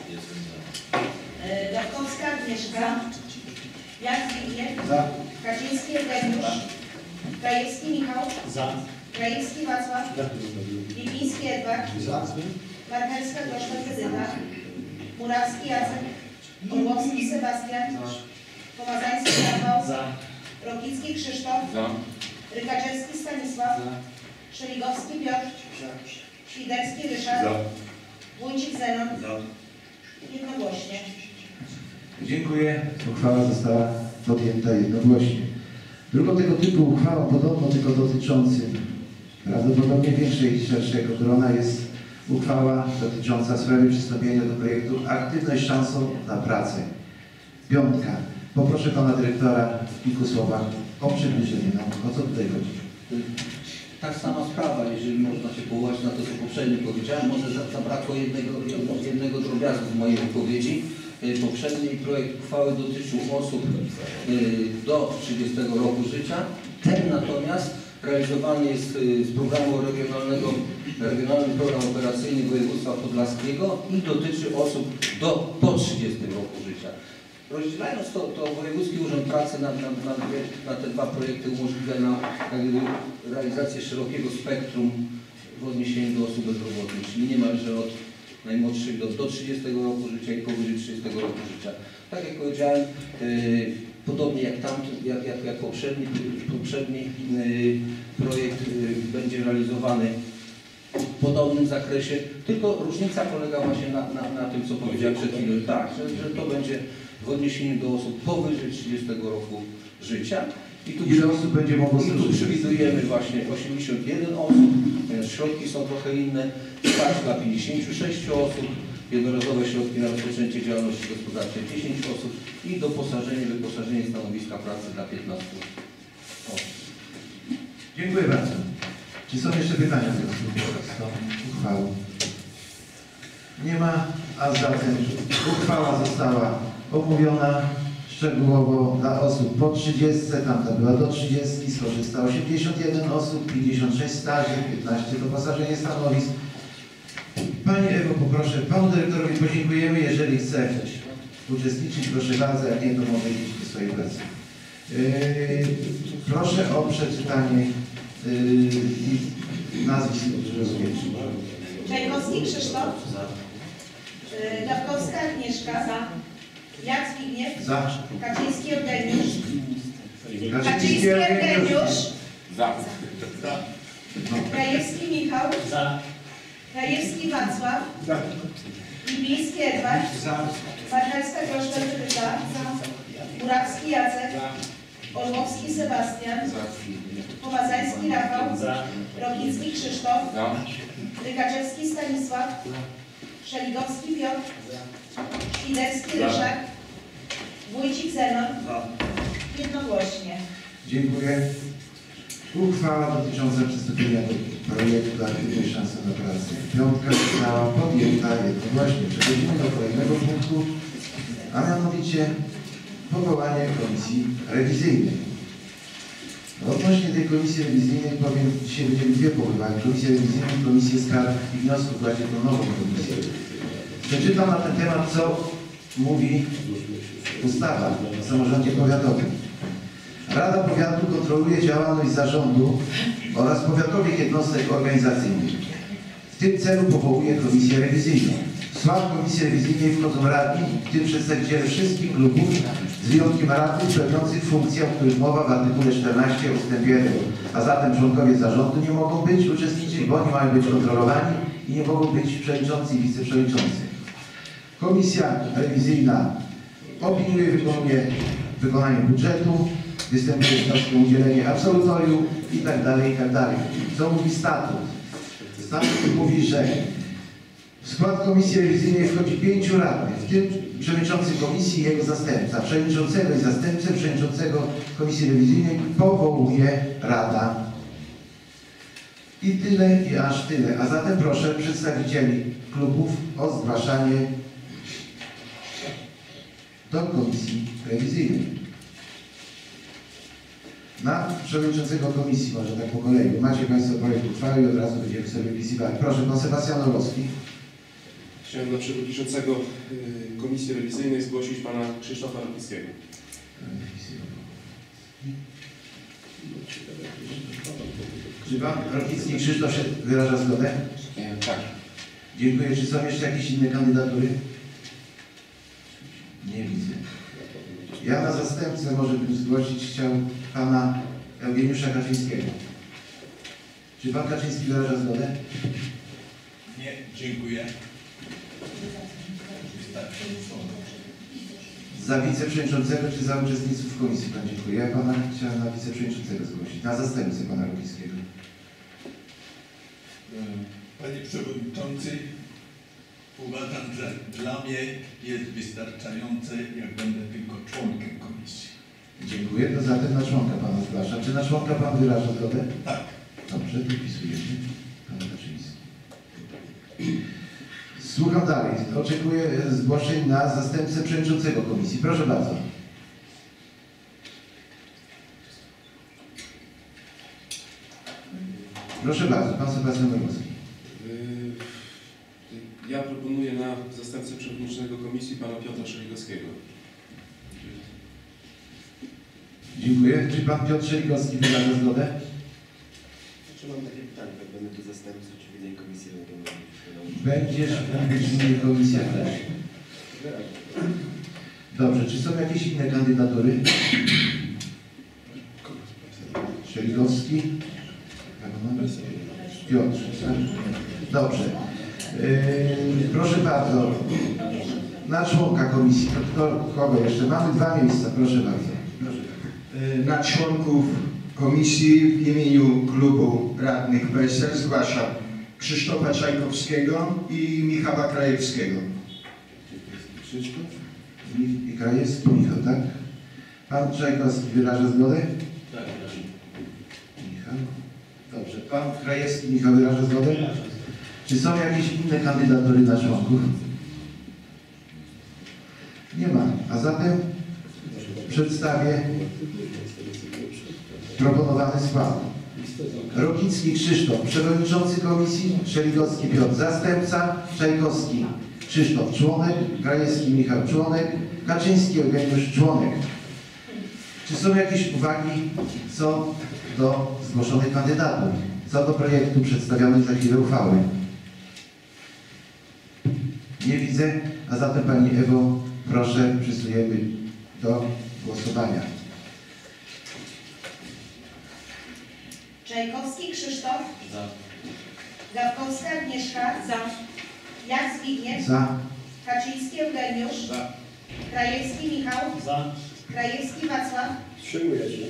Dawkowska Agnieszka. Jan Zbigniew. Za. Kaczyński Eugeniusz. Krajewski Michał. Za. Krajewski Wacław. Lipiński Edward. Za. Marchelska Gorzka Edyta. Murawski Jacek. Orłowski Sebastian. Pomazański Rafał. Za. Rokicki Krzysztof. Za. Rykaczewski Stanisław. Szeligowski Piotr. Świderski Ryszard. Wójcik Zenon. Jednogłośnie. Dziękuję. Uchwała została podjęta jednogłośnie. Drugą tego typu uchwałą, podobno tylko dotyczącym prawdopodobnie większej i szerszego grona, jest uchwała dotycząca sprawy przystąpienia do projektu Aktywność szansą na pracę. 5. Poproszę pana dyrektora w kilku słowach o przybliżenie nam, o co tutaj chodzi. Tak sama sprawa, jeżeli można się powołać na to, co poprzednio powiedziałem, może zabrakło jednego drobiazgu w mojej wypowiedzi. Poprzedni projekt uchwały dotyczył osób do 30 roku życia. Ten natomiast realizowany jest z programu regionalnego, Regionalny Program Operacyjny Województwa Podlaskiego i dotyczy osób po 30 roku życia. Rozdzielając to Wojewódzki Urząd Pracy na te dwa projekty umożliwia nam realizację szerokiego spektrum w odniesieniu do osób bezrobotnych, czyli niemalże od najmłodszych do 30 roku życia i powyżej 30 roku życia. Tak jak powiedziałem, podobnie jak jak poprzedni projekt będzie realizowany w podobnym zakresie, tylko różnica polega właśnie na tym, co powiedziałem przed chwilą, tak, że to będzie w odniesieniu do osób powyżej 30 roku życia. Ile osób będzie mogło I tu skorzystać? przewidujemy właśnie 81 osób, więc środki są trochę inne, wsparcie dla 56 osób, jednorazowe środki na rozpoczęcie działalności gospodarczej 10 osób i wyposażenie stanowiska pracy dla 15 osób. Dziękuję bardzo. Czy są jeszcze pytania w związku z tą uchwałą? Nie ma, a zatem uchwała została omówiona szczegółowo dla osób po 30, tamta była do 30, skorzystało 81 osób, 56 staży, 15 doposażenie stanowisk. Pani Ewo, poproszę, Panu Dyrektorowi podziękujemy, jeżeli chce uczestniczyć, proszę bardzo, jak nie, to może iść do swojej pracy. Proszę o przeczytanie nazwisk, które rozumiem. Czajkowski Krzysztof. Dawkowska Agnieszka. Jak Zbigniew. Za. Kaczyński Eugeniusz. Kaczyński Eugeniusz. Krajewski Michał. Krajewski Wacław. Libiński Edward. Warchalska Groszka. Murawski Jacek. Olmowski Sebastian. Pomazański Rafał. Rokicki Krzysztof. Rykaczewski Stanisław. Szeligowski Piotr. Świderski Ryszard. Wójcik Zenon. Jednogłośnie. Dziękuję. Uchwała dotycząca przystąpienia do projektu aktywnej szansy na pracę. Piątka została podjęta jednogłośnie. Przechodzimy do kolejnego punktu, a mianowicie powołanie komisji rewizyjnej. Odnośnie tej komisji rewizyjnej powiem, dzisiaj będziemy dwie powołania. Komisję rewizyjną i komisję skarg i wniosków, właśnie tą nową komisję. Przeczytam na ten temat, co mówi ustawa o samorządzie powiatowym. Rada Powiatu kontroluje działalność zarządu oraz powiatowych jednostek organizacyjnych. W tym celu powołuje komisję rewizyjną. W skład komisji rewizyjnej wchodzą radni, w tym przedstawiciele wszystkich klubów, z wyjątkiem radnych pełniących funkcje, o których mowa w artykule 14 ust. 1. A zatem członkowie zarządu nie mogą uczestniczyć, bo oni mają być kontrolowani i nie mogą być przewodniczący i wiceprzewodniczący. Komisja rewizyjna opiniuje, wykonuje wykonanie budżetu, występuje z wnioskiem o udzielenie absolutorium i tak dalej, i tak dalej. Co mówi statut? Statut mówi, że w skład komisji rewizyjnej wchodzi 5 radnych, w tym przewodniczący komisji i jego zastępca. Przewodniczącego i zastępcę przewodniczącego komisji rewizyjnej powołuje Rada. I tyle, i aż tyle. A zatem proszę przedstawicieli klubów o zgłaszanie do komisji rewizyjnej. Na przewodniczącego komisji, może tak po kolei. Macie Państwo projekt uchwały i od razu będziemy sobie wypisywali. Proszę, pan Sebastian Orłowski. Chciałem dla przewodniczącego komisji rewizyjnej zgłosić pana Krzysztofa Rokickiego. Czy pan Rokicki Krzysztof się wyraża zgodę? Tak. Dziękuję. Czy są jeszcze jakieś inne kandydatury? Nie widzę. Ja na zastępcę może bym zgłosić chciał pana Eugeniusza Kaczyńskiego. Czy pan Kaczyński wyraża zgodę? Nie, dziękuję. Za wiceprzewodniczącego czy za uczestnictwo w komisji pan dziękuję. Ja pana chciałem na wiceprzewodniczącego zgłosić. Na zastępcę pana Rokickiego. Panie Przewodniczący, uważam, że dla mnie jest wystarczające, jak będę tylko członkiem komisji. Dziękuję. To zatem na członka pana zgłaszam. Czy na członka pan wyraża zgodę? Tak. Dobrze, dopisujemy. Pan Kaczyński. Słucham dalej. Oczekuję zgłoszeń na zastępcę przewodniczącego komisji. Proszę bardzo. Proszę bardzo, pan Sebastian Orłowski. Ja proponuję na zastępcę przewodniczącego komisji pana Piotra Szeligowskiego. Dziękuję. Czy pan Piotr Szeligowski wyraża zgodę? Czy mam takie pytanie, jak będę tu zastępcą, czy w innej komisji regionalnej? Będziesz w innej komisji też. Dobrze, czy są jakieś inne kandydatury? Szeligowski? Piotr, tak? Dobrze. Proszę bardzo, na członka komisji, kogo jeszcze? Mamy 2 miejsca, proszę bardzo. Na członków komisji w imieniu klubu radnych PSL zgłaszam Krzysztofa Czajkowskiego i Michała Krajewskiego. Krzysztof i Krajewski, Michał, tak? Pan Czajkowski wyraża zgodę? Tak. Michał. Dobrze. Pan Krajewski, Michał wyraża zgodę? Czy są jakieś inne kandydatury na członków? Nie ma. A zatem przedstawię proponowany skład. Rokicki Krzysztof, przewodniczący komisji, Szeligowski Piotr, zastępca, Czajkowski Krzysztof, członek, Krajewski Michał, członek, Kaczyński Eugeniusz, członek. Czy są jakieś uwagi co do zgłoszonych kandydatów, co do projektu przedstawionej za chwilę uchwały? Nie widzę, a zatem Pani Ewo, proszę, przystępujemy do głosowania. Czajkowski Krzysztof. Za. Gawkowska Agnieszka. Za. Jak Zbigniew. Za. Kaczyński Eugeniusz. Za. Krajewski Michał. Za. Krajewski Wacław. Wstrzymuję się.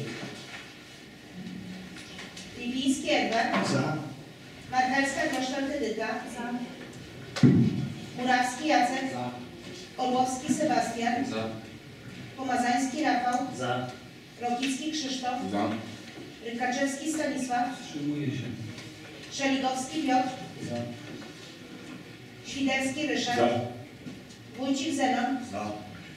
Lipiński Edward. Za. Marchalska Gosztalk Edyta. Za. Murawski Jacek. Za. Orłowski Sebastian. Za. Pomazański Rafał. Za. Rokicki Krzysztof. Za. Rykaczewski Stanisław. Wstrzymuję się. Szeligowski Piotr. Za. Świderski Ryszard. Za. Wójcik Zenon. Za.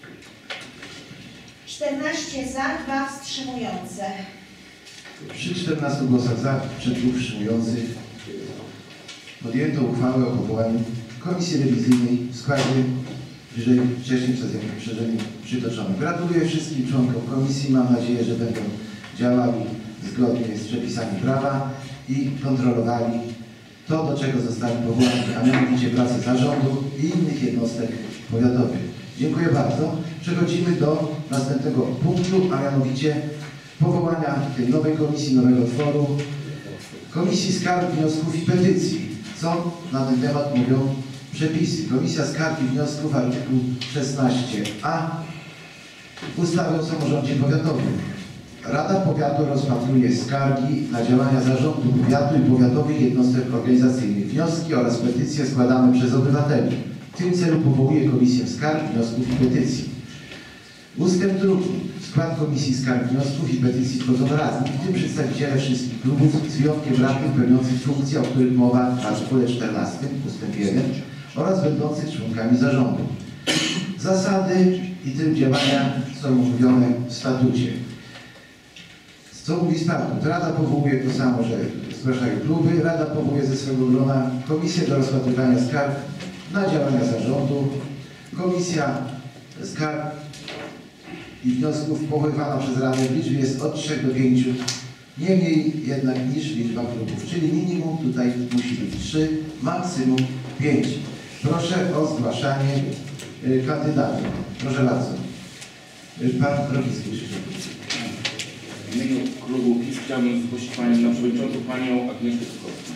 14 za, 2 wstrzymujące. Przy 14 głosach za, przy 2 wstrzymujących podjęto uchwałę o powołaniu Komisji Rewizyjnej w składzie wyżej wcześniej przeze mnie przytoczonym. Gratuluję wszystkim członkom komisji. Mam nadzieję, że będą działali zgodnie z przepisami prawa i kontrolowali to, do czego zostali powołani, a mianowicie pracę zarządu i innych jednostek powiatowych. Dziękuję bardzo. Przechodzimy do następnego punktu, a mianowicie powołania tej nowej komisji, nowego tworu, Komisji Skarg, Wniosków i Petycji. Co na ten temat mówią przepisy? Komisja Skarg i Wniosków, artykuł 16a ustawy o samorządzie powiatowym. Rada Powiatu rozpatruje skargi na działania zarządu powiatu i powiatowych jednostek organizacyjnych, wnioski oraz petycje składane przez obywateli. W tym celu powołuje Komisję Skarg, Wniosków i Petycji. Ustęp 2. W skład Komisji Skarg, Wniosków i Petycji wchodzą radni, w tym przedstawiciele wszystkich klubów, z wyjątkiem radnych pełniących funkcje, o których mowa w artykule 14 ustęp 1 oraz będących członkami zarządu. Zasady i tryb działania są omówione w statucie. Co mówi statut? Rada powołuje to samo, że zgłaszają kluby. Rada powołuje ze swego grona Komisję do rozpatrywania skarg na działania zarządu. Komisja skarg i wniosków powoływana przez Radę w liczbie jest od 3 do 5, nie mniej jednak niż liczba klubów, czyli minimum tutaj musi być 3, maksimum 5. Proszę o zgłaszanie kandydatów. Proszę bardzo. Pan Rokicki. W imieniu klubu PiS chciałbym zgłosić na przewodniczącą panią Agnieszkę Skowską.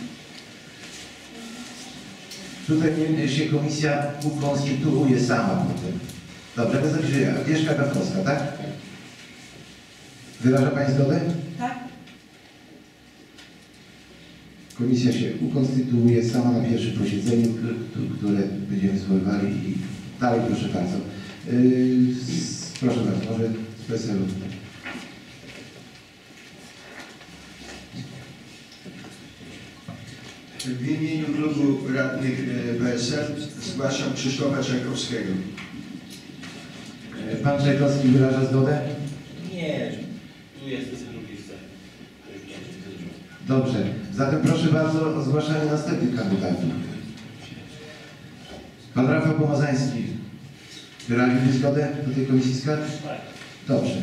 Tutaj się komisja ukonstytuuje sama potem. Dobrze, to znaczy Agnieszka Gawkowska, tak? Wyraża Pani zgodę? Tak. Komisja się ukonstytuuje sama na pierwszym posiedzeniu, które będziemy zwoływali i dalej, proszę bardzo. Proszę bardzo, może z PSL-u. W imieniu klubu radnych PSL zgłaszam Krzysztofa Czajkowskiego. Pan Czajkowski wyraża zgodę? Nie, tu jest drugi scen. Dobrze. Zatem proszę bardzo o zgłaszanie następnych kandydatów. Pan Rafał Pomazański. Wyraził zgodę do tej komisji skarg? Tak. Dobrze.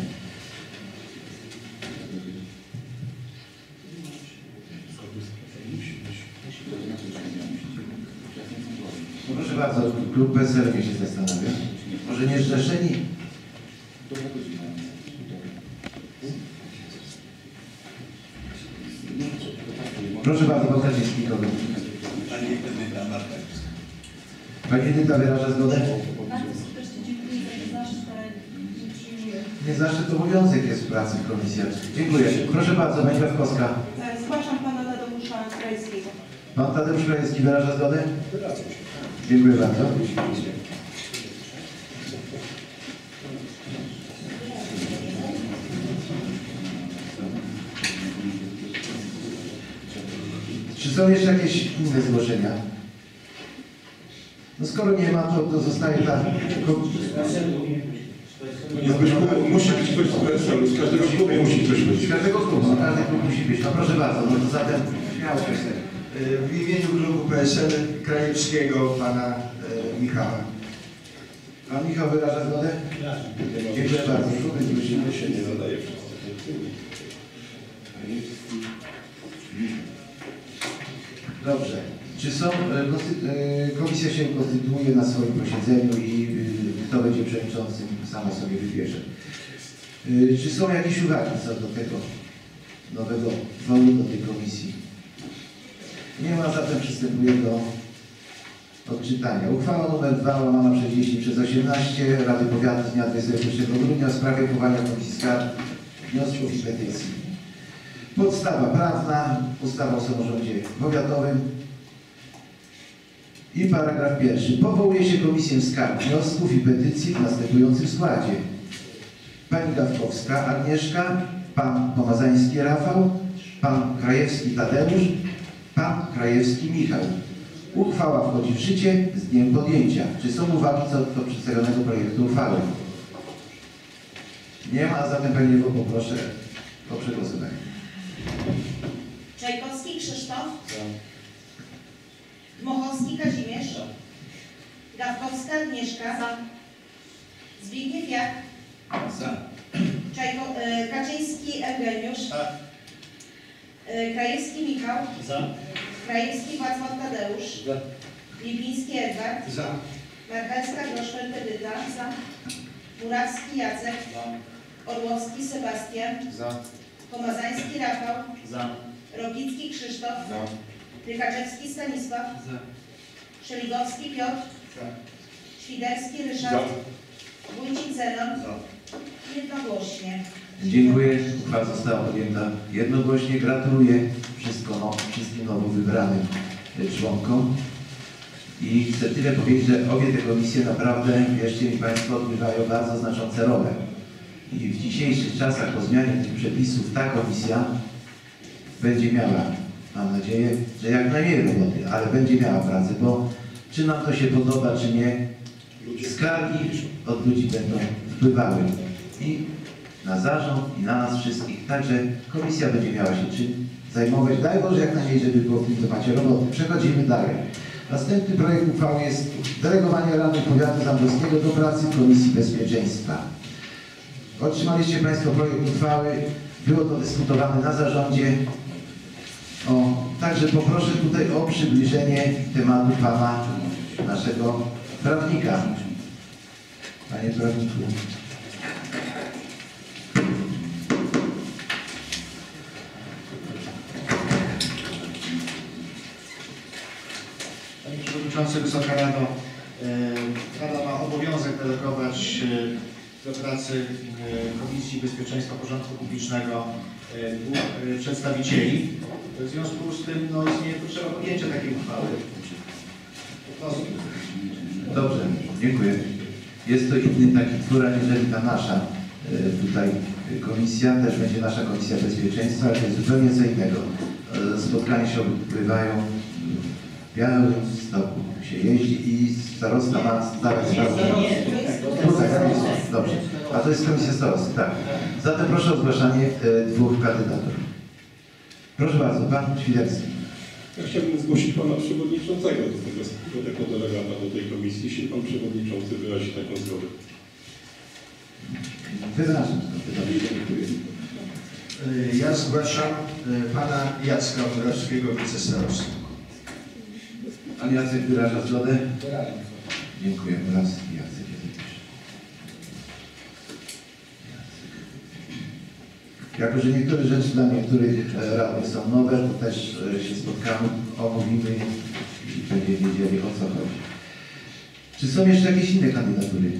No proszę bardzo, klub PSL się zastanawia. Może nie zrzeszeni? Proszę bardzo, pan Kaczyński, kogo? Pani Edyta Markowska. Pani Edyta wyraża zgodę? Bardzo serdecznie dziękuję za ten zaszczyt, ale nie przyjmuję. Nie zaszczyt, obowiązek jest w pracy w komisji. Dziękuję. Proszę bardzo, pani Gawkowska. Zgłaszam pana Tadeusza Krajskiego. Pan Tadeusz Krajewski wyraża zgodę? Dziękuję bardzo. Czy są jeszcze jakieś inne zgłoszenia? No skoro nie ma, to zostaje ta... Musi być ktoś z PSL-u, z każdego klubu musi ktoś być. Z każdego klubu, każdy klub musi być. No proszę bardzo, no to zatem śmiało się. W imieniu klubu PSL Krajewskiego pana Michała. Pan Michał wyraża zgodę? Dziękuję bardzo. To się nie nadaje wszyscy. Dobrze. Czy są, komisja się konstytuuje na swoim posiedzeniu i kto będzie przewodniczącym, sama sobie wybierze. Czy są jakieś uwagi co do tego nowego zwołu do tej komisji? Nie ma, zatem przystępuję do odczytania. Uchwała nr 2 łamana przez 10 przez 18 Rady Powiatu z dnia 21 grudnia w sprawie powołania komisji skarg, wniosków i petycji. Podstawa prawna, ustawa o samorządzie powiatowym i paragraf pierwszy. Powołuje się komisję skarg, wniosków i petycji w następującym składzie. Pani Gawkowska Agnieszka, pan Pomazański Rafał, pan Krajewski Tadeusz, pan Krajewski Michał. Uchwała wchodzi w życie z dniem podjęcia. Czy są uwagi co do przedstawionego projektu uchwały? Nie ma, a zatem Pani Ewo poproszę o przegłosowanie. Czajkowski Krzysztof. Dmochowski Kazimierz. Gawkowska Agnieszka. Zbigniew Jak. Kaczyński Eugeniusz. Krajewski Michał. Krajewski Wacław Tadeusz. Lipiński Edward. Marchelska Groszfeld Edyta. Murawski Jacek. Orłowski Sebastian. Pomazański Rafał. Rokicki Krzysztof. Rykaczewski Stanisław. Szeligowski Piotr. Świderski Ryszard. Wójcik Zenon. Jednogłośnie. Dziękuję. Uchwała została podjęta jednogłośnie. Gratuluję wszystkim nowo wybranym członkom. I chcę tyle powiedzieć, że obie te komisje naprawdę, wierzcie mi Państwo, odgrywają bardzo znaczące role. I w dzisiejszych czasach po zmianie tych przepisów ta komisja będzie miała, mam nadzieję, że jak najmniej roboty, ale będzie miała pracę, bo czy nam to się podoba, czy nie, skargi od ludzi będą wpływały i na zarząd, i na nas wszystkich. Także komisja będzie miała się czym zajmować. Daj Boże jak najmniej, żeby było w tym temacie roboty. Przechodzimy dalej. Następny projekt uchwały jest delegowanie Rady Powiatu Zambrowskiego do pracy w Komisji Bezpieczeństwa. Otrzymaliście Państwo projekt uchwały. Było to dyskutowane na zarządzie. Także poproszę tutaj o przybliżenie tematu pana naszego prawnika. Panie prawniku. Panie Przewodniczący, Wysoka Rado, Rada ma obowiązek delegować do pracy Komisji Bezpieczeństwa Porządku Publicznego dwóch przedstawicieli. W związku z tym istnieje potrzeba podjęcia takiej uchwały. Dobrze, dziękuję. Jest to inny taki twór, aniżeli ta nasza tutaj komisja, też będzie nasza Komisja Bezpieczeństwa, ale to jest zupełnie co innego. Spotkania się odbywają w Białymstoku, się jeździ i starosta ma zdać sprawę. Dobrze, a to jest Komisja Starosty, tak. Zatem proszę o zgłaszanie dwóch kandydatur. Proszę bardzo, pan Świderski. Ja chciałbym zgłosić pana przewodniczącego do tego delegata do tej komisji, jeśli pan przewodniczący wyrazi taką zgodę. Wyrażam. Ja zgłaszam pana Jacka Murawskiego, wicestarostę. Pan Jacek wyraża zgodę? Dziękuję. Murawski Jacek. Jako że niektóre rzeczy dla niektórych radnych są nowe, to też się spotkamy, omówimy i będziemy wiedzieli, o co chodzi. Czy są jeszcze jakieś inne kandydatury?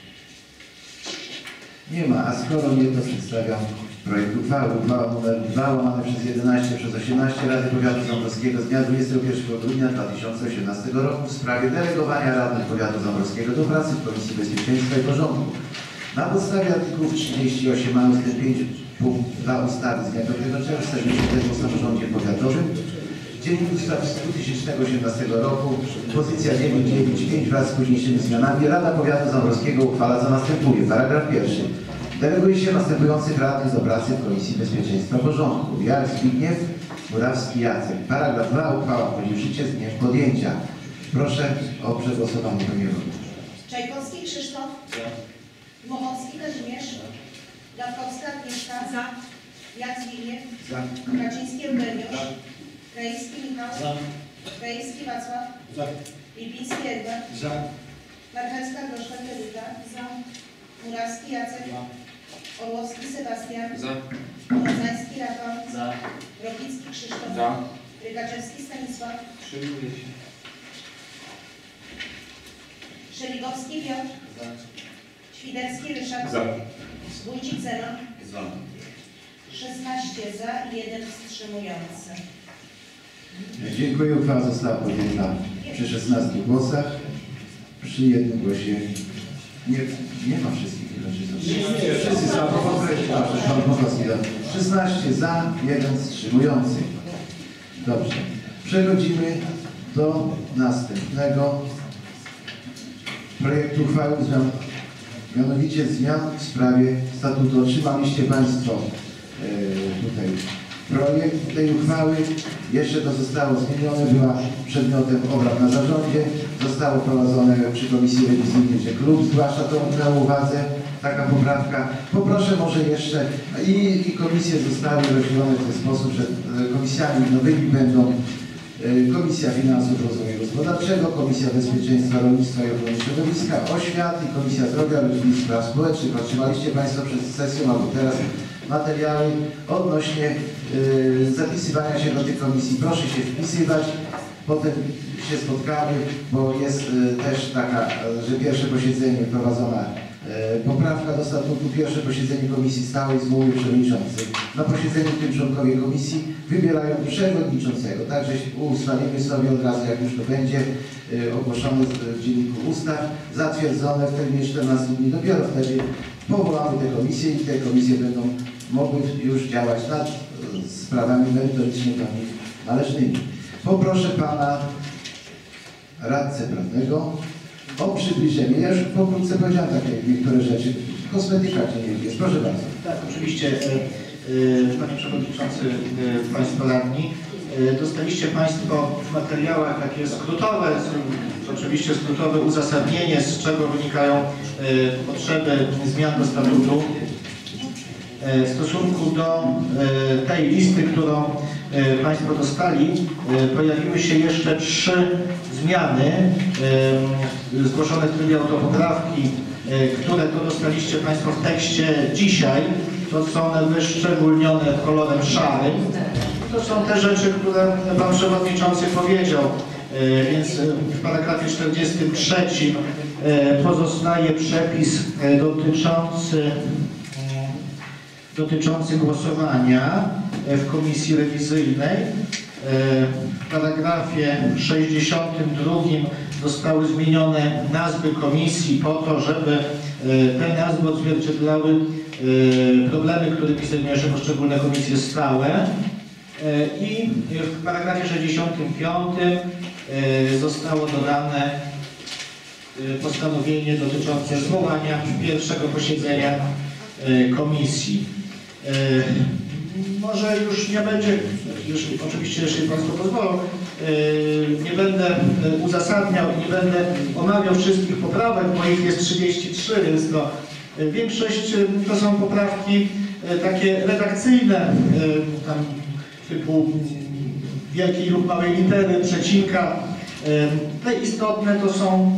Nie ma, a skoro nie, to przedstawiam projekt uchwały. Uchwała nr 2 łamane przez 11 przez 18 Rady Powiatu Zambrowskiego z dnia 21 grudnia 2018 roku w sprawie delegowania radnych Powiatu Zambrowskiego do pracy w Komisji Bezpieczeństwa i Porządku. Na podstawie artykułów 38a ust. 5 punkt 2 ustawy z dnia 5 czerwca 1990 o samorządzie powiatowym, Dziennik Ustaw z 2018 roku, pozycja 995 wraz z późniejszymi zmianami, Rada Powiatu Zambrowskiego uchwala co następuje. Paragraf 1. Deleguje się następujących radnych do pracy w Komisji Bezpieczeństwa Porządku. Jarek Zbigniew, Murawski Jacek. Paragraf 2. Uchwała wchodzi w życie z dniem podjęcia. Proszę o przegłosowanie premierowe. Czajkowski Krzysztof. Dmochowski Kazimierz. Dawkowska Agnieszka. Za. Jak Zbigniew. Za. Kaczyński Eugeniusz. Krajewski Michał. Za. Krajewski Wacław. Za. Lipiński Edward. Za. Marchewska Groszka Edyta. Za. Murawski Jacek. Za. Orłowski Sebastian. Za. Rozański Rafał. Za. Rokicki Krzysztof. Za. Rykaczewski Stanisław. Przyjmuje się. Szeligowski Piotr. Za. Świderski Ryszard. Za. Wójcik Zenon. Za. 16 za i 1 wstrzymujący. Dziękuję. Uchwała została podjęta przy 16 głosach. Przy jednym głosie. Nie ma wszystkich. Wszyscy za. Pan Pochowski. 16 za, 1 wstrzymujący. Dobrze. Przechodzimy do następnego projektu uchwały, mianowicie zmian w sprawie statutu. Otrzymaliście Państwo tutaj projekt tej uchwały. Jeszcze to zostało zmienione, była przedmiotem obrad na zarządzie. Zostało prowadzone przy Komisji Rewizyjnej, gdzie klub zgłasza to na uwadze, taka poprawka. Poproszę może jeszcze, i komisje zostały rozdzielone w ten sposób, że komisjami nowymi będą Komisja Finansów Rozwoju Gospodarczego, Komisja Bezpieczeństwa, Rolnictwa i Ochrony Środowiska, Oświaty, Komisja Zdrowia, Rodziny i Spraw Społecznych. Otrzymaliście Państwo przed sesją albo teraz materiały odnośnie zapisywania się do tych komisji. Proszę się wpisywać, potem się spotkamy, bo jest też taka, że pierwsze posiedzenie prowadzona poprawka do statutu, pierwsze posiedzenie Komisji Stałej zwołuje przewodniczący. Na posiedzeniu w tym członkowie komisji wybierają przewodniczącego. Także ustalimy sobie od razu, jak już to będzie ogłoszone w Dzienniku Ustaw, zatwierdzone w terminie 14 dni. Dopiero wtedy powołamy te komisje i te komisje będą mogły już działać nad sprawami merytorycznie do nich należnymi. Poproszę Pana radcę prawnego o przybliżenie. Ja już pokrótce powiedziałem takie niektóre rzeczy. Kosmetyka nie jest. Proszę bardzo. Tak, oczywiście. Panie Przewodniczący, Państwo Radni, dostaliście Państwo w materiałach takie skrótowe, oczywiście skrótowe uzasadnienie, z czego wynikają potrzeby zmian do statutu. W stosunku do tej listy, którą Państwo dostali, pojawiły się jeszcze 3 zmiany zgłoszone w trybie autopoprawki, które to dostaliście Państwo w tekście dzisiaj. To są one wyszczególnione kolorem szarym. To są te rzeczy, które Pan Przewodniczący powiedział. Więc w paragrafie 43 pozostaje przepis dotyczący głosowania w komisji rewizyjnej. W paragrafie 62 zostały zmienione nazwy komisji po to, żeby te nazwy odzwierciedlały problemy, którymi zajmują się poszczególne komisje stałe. I w paragrafie 65 zostało dodane postanowienie dotyczące zwołania pierwszego posiedzenia komisji. Może już nie będzie, oczywiście jeśli Państwo pozwolą, nie będę uzasadniał, nie będę omawiał wszystkich poprawek, bo ich jest 33, więc to większość to są poprawki takie redakcyjne, tam typu wielkiej lub małej litery, przecinka. Te istotne to są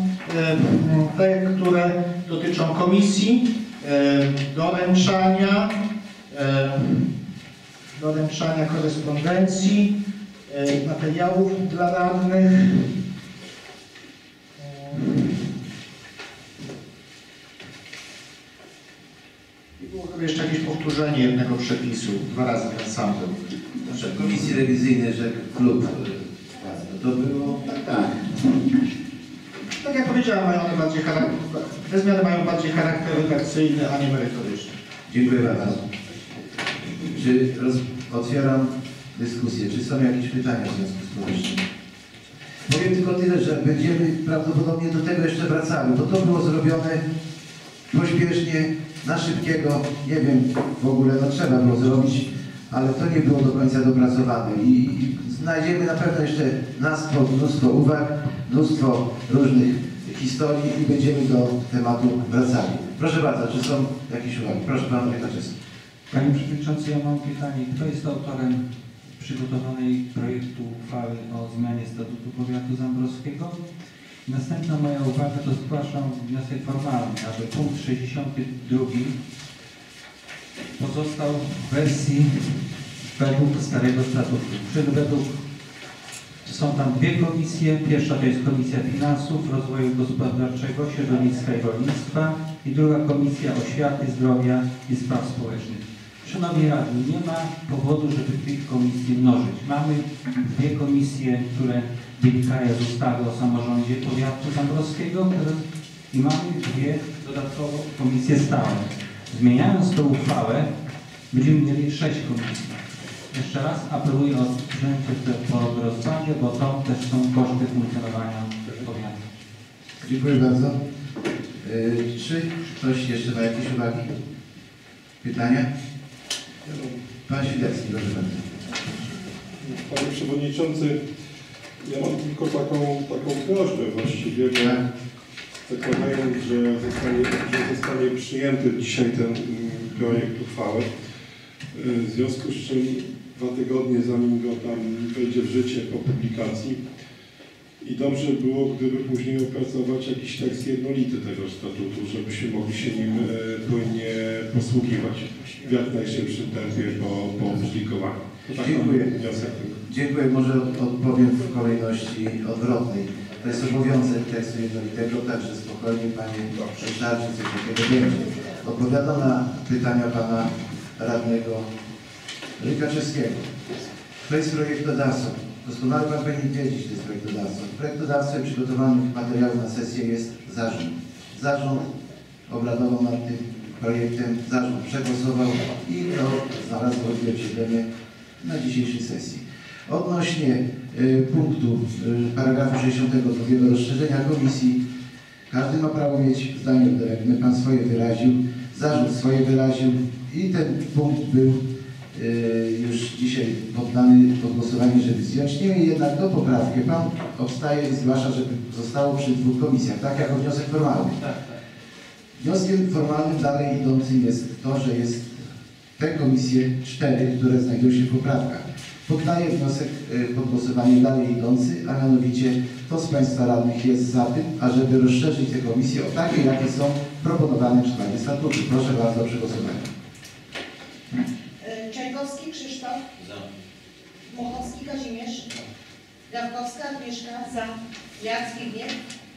te, które dotyczą komisji, doręczania, doręczania korespondencji, materiałów dla radnych. I było chyba jeszcze jakieś powtórzenie jednego przepisu, 2 razy ten sam był. Znaczy, w Komisji Rewizyjnej, że klub to było... Tak. Tak jak powiedziałem, mają one bardziej te zmiany mają bardziej charakter redakcyjny, a nie merytoryczny. Dziękuję bardzo. Otwieram dyskusję. Czy są jakieś pytania w związku z powyższym? Powiem tylko tyle, że będziemy prawdopodobnie do tego jeszcze wracali, bo to było zrobione pośpiesznie, na szybkiego. Nie wiem, w ogóle trzeba było zrobić, ale to nie było do końca dopracowane i znajdziemy na pewno jeszcze mnóstwo uwag, mnóstwo różnych historii i będziemy do tematu wracali. Proszę bardzo, czy są jakieś uwagi? Proszę Pan Rykaczewski. Panie Przewodniczący, ja mam pytanie. Kto jest autorem przygotowanej projektu uchwały o zmianie statutu powiatu zambrowskiego? Następna moja uwaga to zgłaszam wniosek formalny, aby punkt 62 pozostał w wersji według starego statutu. Są tam 2 komisje. Pierwsza to jest Komisja Finansów, Rozwoju Gospodarczego, Środowiska i Rolnictwa i druga Komisja Oświaty, Zdrowia i Spraw Społecznych. Szanowni Radni, nie ma powodu, żeby tych komisji mnożyć. Mamy 2 komisje, które wynikają z ustawy o samorządzie powiatu zambrowskiego i mamy 2 dodatkowo komisje stałe. Zmieniając tę uchwałę, będziemy mieli 6 komisji. Jeszcze raz apeluję o wzięcie tego pod rozwagie, bo to też są koszty funkcjonowania powiatu. Dziękuję bardzo. Czy ktoś jeszcze ma jakieś uwagi? Pytania? Pan Świderski, proszę bardzo. Panie Przewodniczący, ja mam tylko taką prośbę właściwie, bo zakładając, że zostanie przyjęty dzisiaj ten projekt uchwały, w związku z czym 2 tygodnie zanim go tam wejdzie w życie po publikacji i dobrze było, gdyby później opracować jakiś tekst jednolity tego statutu, żebyśmy mogli się nim płynnie posługiwać w jak najszybszym tempie po opublikowaniu. Dziękuję. Dziękuję. Może odpowiem w kolejności odwrotnej. To jest obowiązek tekstu jednolitego, także spokojnie Panie Ryszardzie, coś takiego będzie. Odpowiadam na pytania Pana Radnego Rykaczewskiego. Kto jest projektodawcą? Doskonale Pan powinien wiedzieć, kto jest projektodawcą. Projektodawcą przygotowanych materiałów na sesję jest zarząd. Zarząd obradował nad tym projektem, zarząd przegłosował i to znalazło odzwierciedlenie na dzisiejszej sesji. Odnośnie punktu paragrafu 62 rozszerzenia komisji, każdy ma prawo mieć zdanie odrębne, Pan swoje wyraził, zarząd swoje wyraził i ten punkt był już dzisiaj poddany pod głosowanie, żeby zdjąć. Niemniej jednak do poprawki Pan obstaje i zgłasza, żeby zostało przy 2 komisjach, tak jako wniosek formalny. Wnioskiem formalnym dalej idącym jest to, że jest te komisje 4, które znajdują się w poprawkach. Poddaję wniosek pod głosowanie dalej idący, a mianowicie kto z Państwa radnych jest za tym, ażeby rozszerzyć te komisje o takie, jakie są proponowane w składzie statutu. Proszę bardzo o przegłosowanie. Czajkowski Krzysztof. Za. Mochowski Kazimierz. Gawkowska Agnieszka. Za. Jak Zbigniew.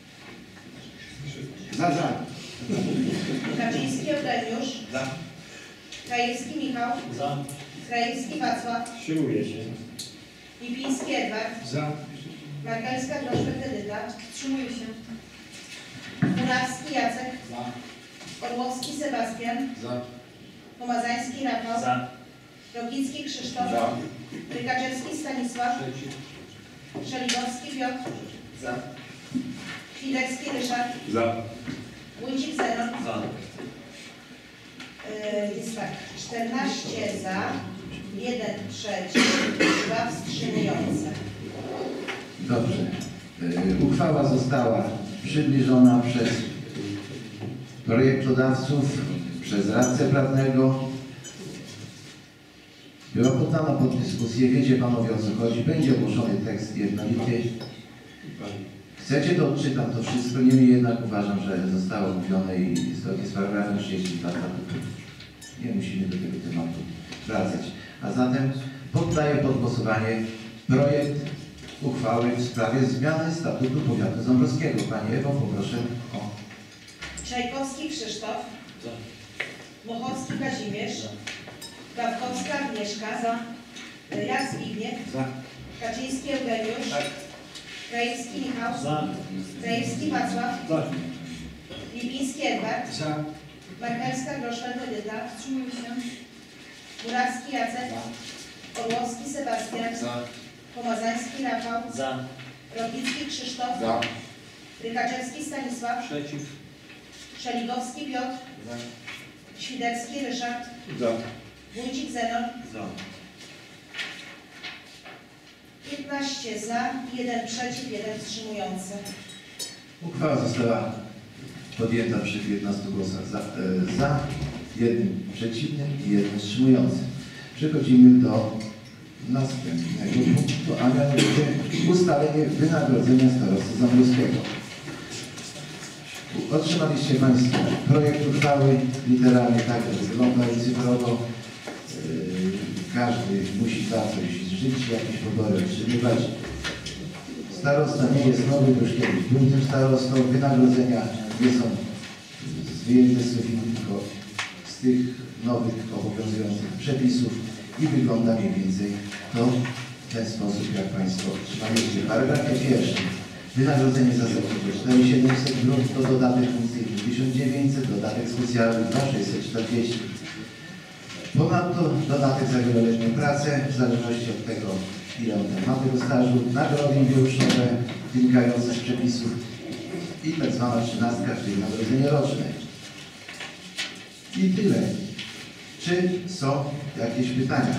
Za. Kaczyński Eugeniusz. Za. Krajewski Michał. Za. Krajewski Wacław. Wstrzymuję się. Lipiński Edward. Za. Margańska Groszbek Edyta. Wstrzymuję się. Murawski Jacek. Za. Orłowski Sebastian. Za. Pomazański Rafał. Za. Rokicki Krzysztof. Za. Rykaczewski Stanisław. Szeligowski Piotr. Za. Świderski Ryszard. Za. Wójcik Zenon. Za. Jest tak, 14 za, 1 przeciw, 2 wstrzymujące. Dobrze. Uchwała została przybliżona przez projektodawców, przez radcę prawnego. Była poddana pod dyskusję. Wiecie Panowie, o co chodzi. Będzie ogłoszony tekst jednolity. Chcecie, to odczytam to wszystko. Niemniej jednak uważam, że zostało mówione i zgodnie z paragrafem 32 statutu. Nie musimy do tego tematu wracać. A zatem poddaję pod głosowanie projekt uchwały w sprawie zmiany statutu powiatu ząbrowskiego. Pani Ewo, poproszę o... Czajkowski Krzysztof. Mochowski Kazimierz. Gawkowska Agnieszka. Jak Zbigniew. Kaczyński Eugeniusz. Krajewski Michał. Krajewski Wacław. Lipiński Edward. Markelska Groszwel Edyta. Wstrzymuję się. Murawski Jacek. Orłowski Sebastian. Pomazański Rafał. Rokicki Krzysztof. Rykaczewski Stanisław. Przeciw. Szeligowski Piotr. Świderski Ryszard. Wójcik Zenon. 15 za, 1 przeciw, 1 wstrzymujący. Uchwała została podjęta przy 15 głosach za, 1 przeciwnym i 1 wstrzymującym. Przechodzimy do następnego punktu, a mianowicie ustalenie wynagrodzenia starosty ząbrowskiego. Otrzymaliście Państwo projekt uchwały, literalnie tak wygląda i cyfrowo. Każdy musi za coś żyć, jakieś pobory otrzymywać. Starosta nie jest nowy, bo już kiedyś był tym starostą. Wynagrodzenia nie są wyjęte z sufitu, tylko z tych nowych obowiązujących przepisów i wygląda mniej więcej to w ten sposób, jak Państwo otrzymaliście. W paragrafie pierwszym wynagrodzenie zasadnicze 4700 brut, to dodatek funkcyjny 1900, dodatek specjalny 2640. Ponadto dodatek za wieloletnią pracę, w zależności od tego, ile on ma tego stażu, nagrody jubileuszowe wynikające z przepisów i tak zwana 13, czyli wynagrodzenie roczne. I tyle. Czy są jakieś pytania?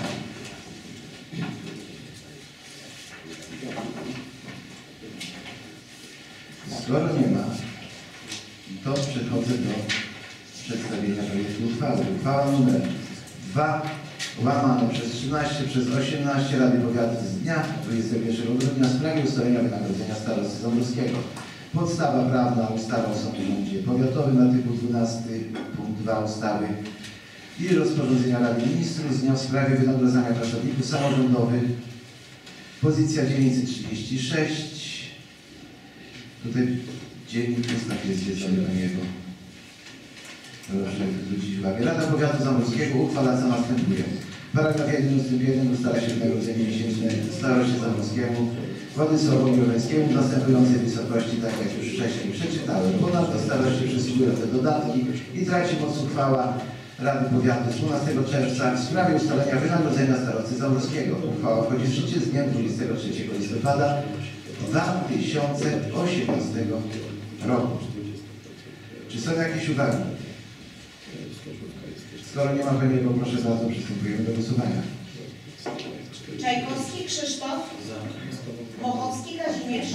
Skoro nie ma, to przechodzę do przedstawienia projektu uchwały. Uchwała numer 2 łamane przez 13 przez 18 Rady Powiatu z dnia 21 grudnia w sprawie ustalenia wynagrodzenia starosty ząbrowskiego. Podstawa prawna ustawa o samorządzie powiatowym, artykuł 12 punkt 2 ustawy i rozporządzenia Rady Ministrów z dnia w sprawie wynagradzania pracowników samorządowych. Pozycja 936. Tutaj dziennik ustaw jest zwiedzony do niego. Proszę zwrócić uwagę. Rada Powiatu Ząbrowskiego uchwala co następuje. Paragraf 1 ust. 1 ustala się wynagrodzenie miesięczne staroście ząbrowskiemu Władysławowi Joweńskiemu w następującej wysokości, tak jak już wcześniej przeczytałem. Ponadto starości przysługują te dodatki i traci moc uchwała Rady Powiatu z 12 czerwca w sprawie ustalenia wynagrodzenia starosty ząbrowskiego. Uchwała wchodzi w życie z dniem 23 listopada 2018 roku. Czy są jakieś uwagi? Skoro nie ma pewnego, proszę bardzo, przystępujemy do głosowania. Czajkowski Krzysztof. Mochowski Kazimierz.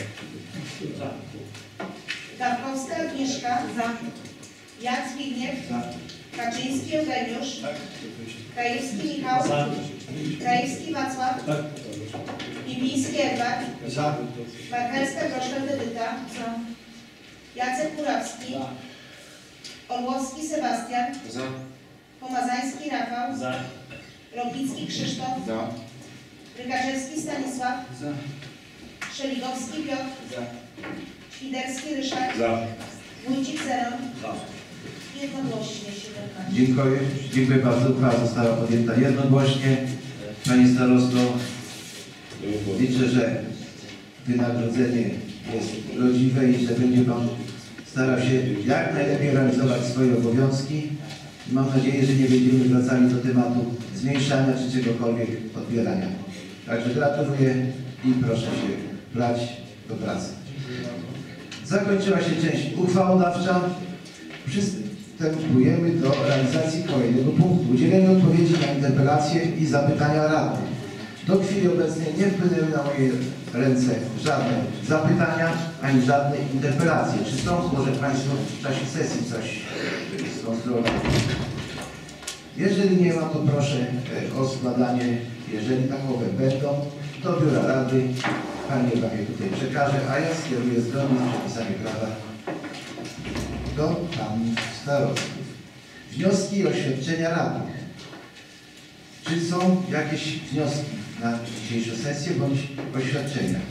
Gawkowska Agnieszka. Jak Zbigniew. Kaczyński Eugeniusz. Krajewski Michał. Krajewski Wacław. Lipiński Edward. Markelska Groszwel Edyta. Jacek Murawski. Orłowski Sebastian. Pomazański Rafał. Rokicki Krzysztof. Rykaczewski Stanisław. Szeligowski Piotr. Świderski Ryszard. Wójcik Zenon. Jednogłośnie 17. Dziękuję. Dziękuję bardzo. Uchwała została podjęta jednogłośnie. Panie starosto, liczę, że wynagrodzenie jest godziwe i że będzie Pan starał się jak najlepiej realizować swoje obowiązki. Mam nadzieję, że nie będziemy wracali do tematu zmniejszania czy czegokolwiek odbierania. Także gratuluję i proszę się brać do pracy. Zakończyła się część uchwałodawcza. Przystępujemy do realizacji kolejnego punktu. Udzielenie odpowiedzi na interpelacje i zapytania radnych. Do chwili obecnej nie wpłynęły na moje ręce żadne zapytania, ani żadne interpelacje. Czy są może Państwo w czasie sesji coś skonstruować? Jeżeli nie ma, to proszę o składanie, jeżeli takowe będą, do Biura Rady. Pani Ewa mnie tutaj przekaże, a ja skieruję zgodnie z przepisami prawa do Panów Starostów. Wnioski i oświadczenia radnych. Czy są jakieś wnioski na dzisiejszą sesję bądź oświadczenia?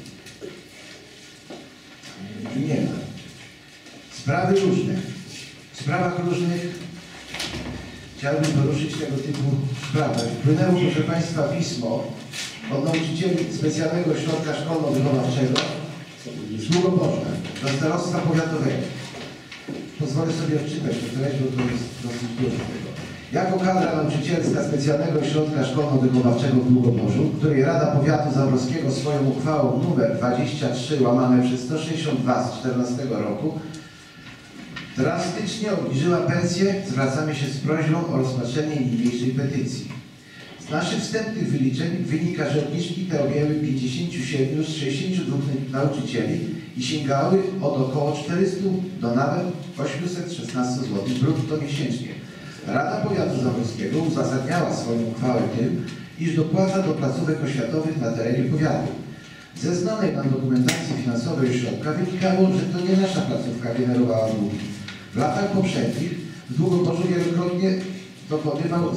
Nie ma. Sprawy różne. W sprawach różnych chciałbym poruszyć tego typu sprawę. Wpłynęło, proszę Państwa, pismo od nauczycieli Specjalnego Ośrodka Szkolno-Wychowawczego z Długobożna do starostwa powiatowego. Pozwolę sobie odczytać to treść, bo to jest dosyć dużo tego. Jako kadra nauczycielska Specjalnego Ośrodka Szkolno-Wychowawczego w Długoborzu, której Rada Powiatu Zabrowskiego swoją uchwałą nr 23/162 z 2014 roku drastycznie obniżyła pensję, zwracamy się z prośbą o rozpatrzenie niniejszej petycji. Z naszych wstępnych wyliczeń wynika, że obniżki te objęły 57 z 62 nauczycieli i sięgały od około 400 do nawet 816 zł brutto miesięcznie. Rada Powiatu Zabrowskiego uzasadniała swoją uchwałę tym, iż dopłata do placówek oświatowych na terenie powiatu. Ze znanej nam dokumentacji finansowej ośrodka wynikało, że to nie nasza placówka generowała długi. W latach poprzednich Długoborzu wielokrotnie dokonywał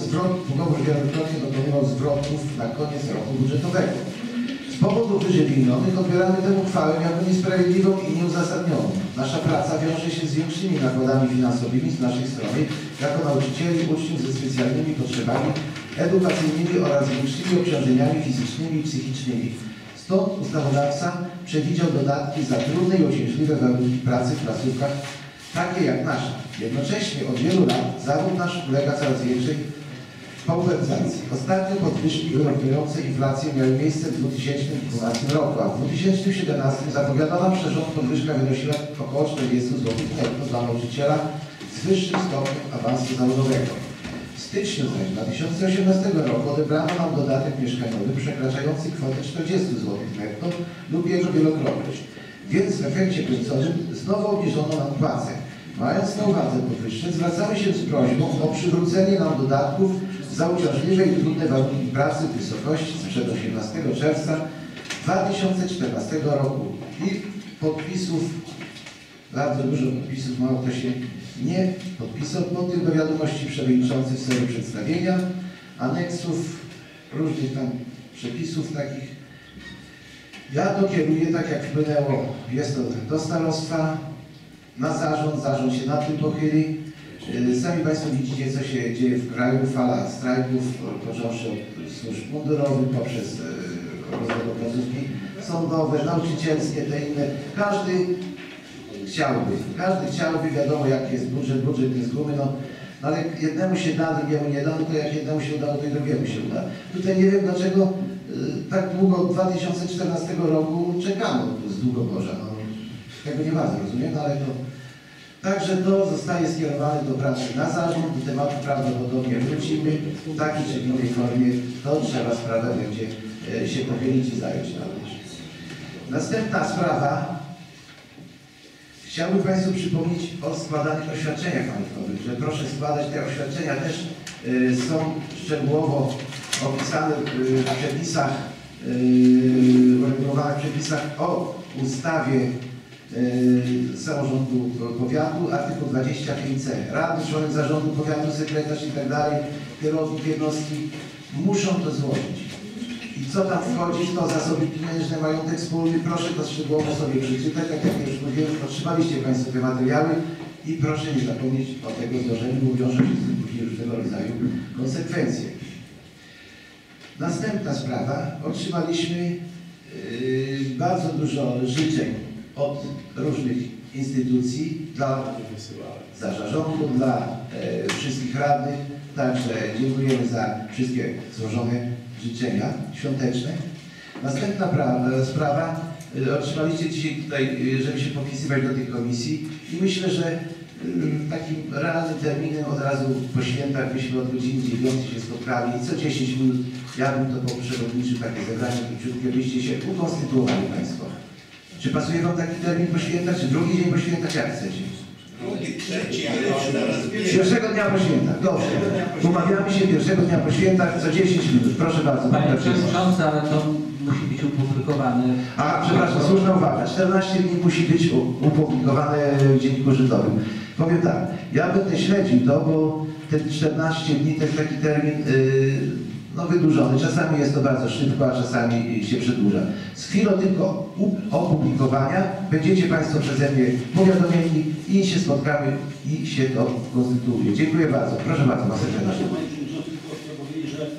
zwrotów na koniec roku budżetowego. Z powodów wyżej wymienionych odbieramy tę uchwałę jako niesprawiedliwą i nieuzasadnioną. Nasza praca wiąże się z większymi nakładami finansowymi z naszej strony, jako nauczycieli, uczniów ze specjalnymi potrzebami edukacyjnymi oraz większymi obciążeniami fizycznymi i psychicznymi. Stąd ustawodawca przewidział dodatki za trudne i uciążliwe warunki pracy w placówkach, takie jak nasza. Jednocześnie od wielu lat zawód nasz ulega coraz większej pauperyzacji. Ostatnio podwyżki wyrównające inflację miały miejsce w 2012 roku, a w 2017 zapowiadana przez rząd podwyżka wynosiła około 40 zł netto dla nauczyciela z wyższym stopniem awansu zawodowego. W styczniu zaś 2018 roku odebrano nam dodatek mieszkaniowy przekraczający kwotę 40 zł netto lub jego wielokrotność. Więc w efekcie końcowym znowu obniżono nam płacę. Mając na uwadze powyższe, zwracamy się z prośbą o przywrócenie nam dodatków za uciążliwe i trudne warunki pracy w wysokości sprzed 18 czerwca 2014 roku. I podpisów, bardzo dużo podpisów, mało kto się nie podpisał pod tym do wiadomości przewodniczący w celu przedstawienia aneksów, różnych tam przepisów takich. Ja to kieruję tak, jak wpłynęło, jest to do starostwa, na zarząd się nad tym pochyli. Sami Państwo widzicie, co się dzieje w kraju, fala strajków, począwszy od służb mundurowych, poprzez rozwój placówki sądowe, nauczycielskie, te inne. Każdy chciałby, wiadomo jaki jest budżet jest gumy, no ale jednemu się da, drugiemu nie da, no to jak jednemu się udało, to i drugiemu się uda. Tutaj nie wiem, dlaczego tak długo od 2014 roku czekano z Długoborza. No, tego nie bardzo rozumiem, ale to... Także to zostaje skierowane do pracy na zarząd, do tematu prawdopodobnie wrócimy w takiej czy innej formie, to trzeba sprawę będzie się pochylić i zająć należy. Następna sprawa. Chciałbym Państwu przypomnieć o składanych oświadczeniach majątkowych, że proszę składać te oświadczenia, też są szczegółowo opisane w przepisach, uregulowanych przepisach o ustawie samorządu powiatu, artykuł 25c. Radny, członek zarządu powiatu, sekretarz i tak dalej, kierownik jednostki muszą to złożyć. I co tam wchodzi w to, zasoby pieniężne, majątek wspólny, proszę to szczegółowo sobie przeczytać, tak jak już mówiłem, otrzymaliście Państwo te materiały i proszę nie zapomnieć o tego złożeniu, bo wiąże się z tym później różnego rodzaju konsekwencje. Następna sprawa. Otrzymaliśmy bardzo dużo życzeń od różnych instytucji, dla zarządu, dla wszystkich radnych. Także dziękujemy za wszystkie złożone życzenia świąteczne. Następna sprawa. Otrzymaliście dzisiaj tutaj, żeby się popisywać do tych komisji i myślę, że takim realnym terminem od razu po świętach byśmy od godziny 9 się spotkali i co 10 minut ja bym to poprzewodniczył takie zebranie króciutkie, byście się ukonstytuowali Państwo. Czy pasuje Wam taki termin po świętach, czy drugi dzień po świętach, jak chcecie? Drugi, trzeci, ale teraz Pierwszego dnia po świętach, dobrze. Umawiamy się pierwszego dnia po świętach co 10 minut. Proszę bardzo. Panie Przewodniczący, ale to musi być opublikowane. A, przepraszam, słuszna uwaga. 14 dni musi być opublikowane w Dzienniku Urzędowym. Powiem tak, ja będę śledził to, bo te 14 dni to jest taki termin no, wydłużony. Czasami jest to bardzo szybko, a czasami się przedłuża. Z chwilą tylko opublikowania będziecie Państwo przeze mnie powiadomieni i się spotkamy i się to konstytuuje. Dziękuję bardzo. Proszę bardzo, Pan Sekretarz. Chcę powiedzieć, że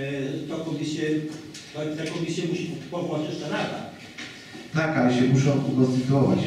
tę komisję musi powołać jeszcze Rada. Tak, ale się muszą ukonstytuować.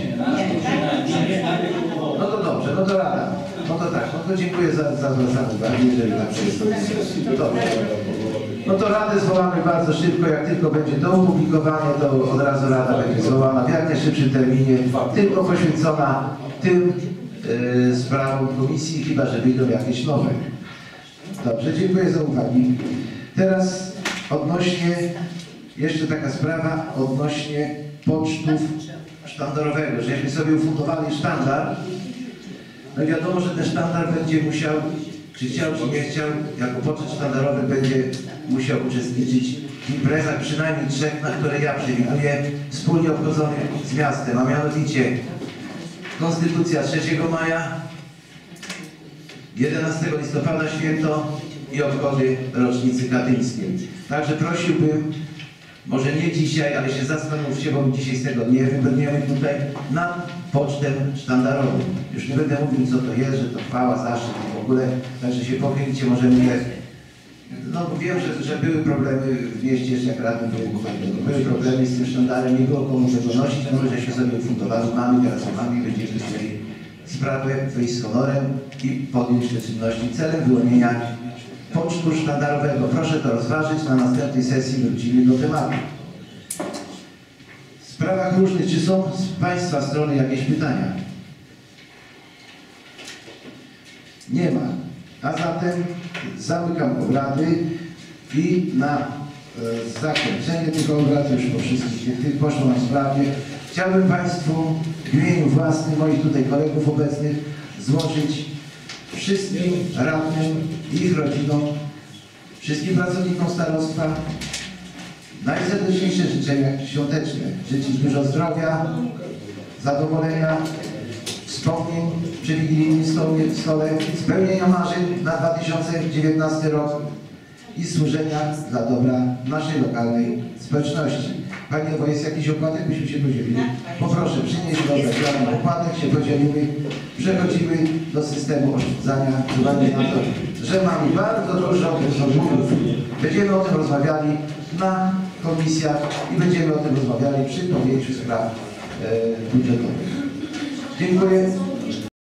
No to dobrze, no to Rada. No to tak, no to dziękuję za zwracane uwagi, jeżeli tak jest. Dobrze. No to Radę zwołamy bardzo szybko, jak tylko będzie to opublikowanie, to od razu Rada będzie zwołana w jak najszybszym terminie, tylko poświęcona tym sprawom komisji, chyba że wyjdą jakieś nowe. Dobrze, dziękuję za uwagi. Teraz odnośnie, jeszcze taka sprawa odnośnie pocztów sztandarowego, żeśmy sobie ufundowali sztandar. No i wiadomo, że ten sztandar będzie musiał, czy chciał, czy nie chciał, jako poczet sztandarowy będzie musiał uczestniczyć w imprezach, przynajmniej 3, na które ja przewiduję, wspólnie obchodzonych z miastem, a mianowicie Konstytucja 3 maja, 11 listopada święto i obchody rocznicy katyńskiej. Także prosiłbym, może nie dzisiaj, ale się zastanówcie, bo my dzisiaj z tego nie wybrniemy tutaj nad pocztem sztandarowym. Już nie będę mówił, co to jest, że to chwała, zaszczyt i w ogóle, także się pochylicie, możemy je... No wiem, że były problemy w mieście, jeszcze jak radny były problemy z tym sztandarem, nie było komu tego nosić, no żeśmy sobie ufundowali, mamy, teraz mamy, będziemy chcieli sprawę wyjść z honorem i podjąć te czynności celem wyłonienia pocztu sztandarowego. Proszę to rozważyć, na następnej sesji wrócimy do tematu. W sprawach różnych, czy są z Państwa strony jakieś pytania? Nie ma. A zatem zamykam obrady i na zakończenie tych obrad, już po wszystkich tych poszło na sprawie, chciałbym Państwu w imieniu własnym, moich tutaj kolegów obecnych, złożyć wszystkim radnym i ich rodzinom, wszystkim pracownikom starostwa najserdeczniejsze życzenia świąteczne. Życzyć dużo zdrowia, zadowolenia, wspomnień przy wigilijnym stole, spełnienia marzeń na 2019 rok i służenia dla dobra naszej lokalnej społeczności. Panie Ewo, jest jakiś opłatek, byśmy się podzielili? Poproszę, przynieść do opłatek, się podzielimy. Przechodzimy do systemu oszczędzania, z uwagi na to, że mamy bardzo dużo rozmów. Będziemy o tym rozmawiali na komisjach i będziemy o tym rozmawiali przy podjęciu spraw budżetowych. Dziękuję.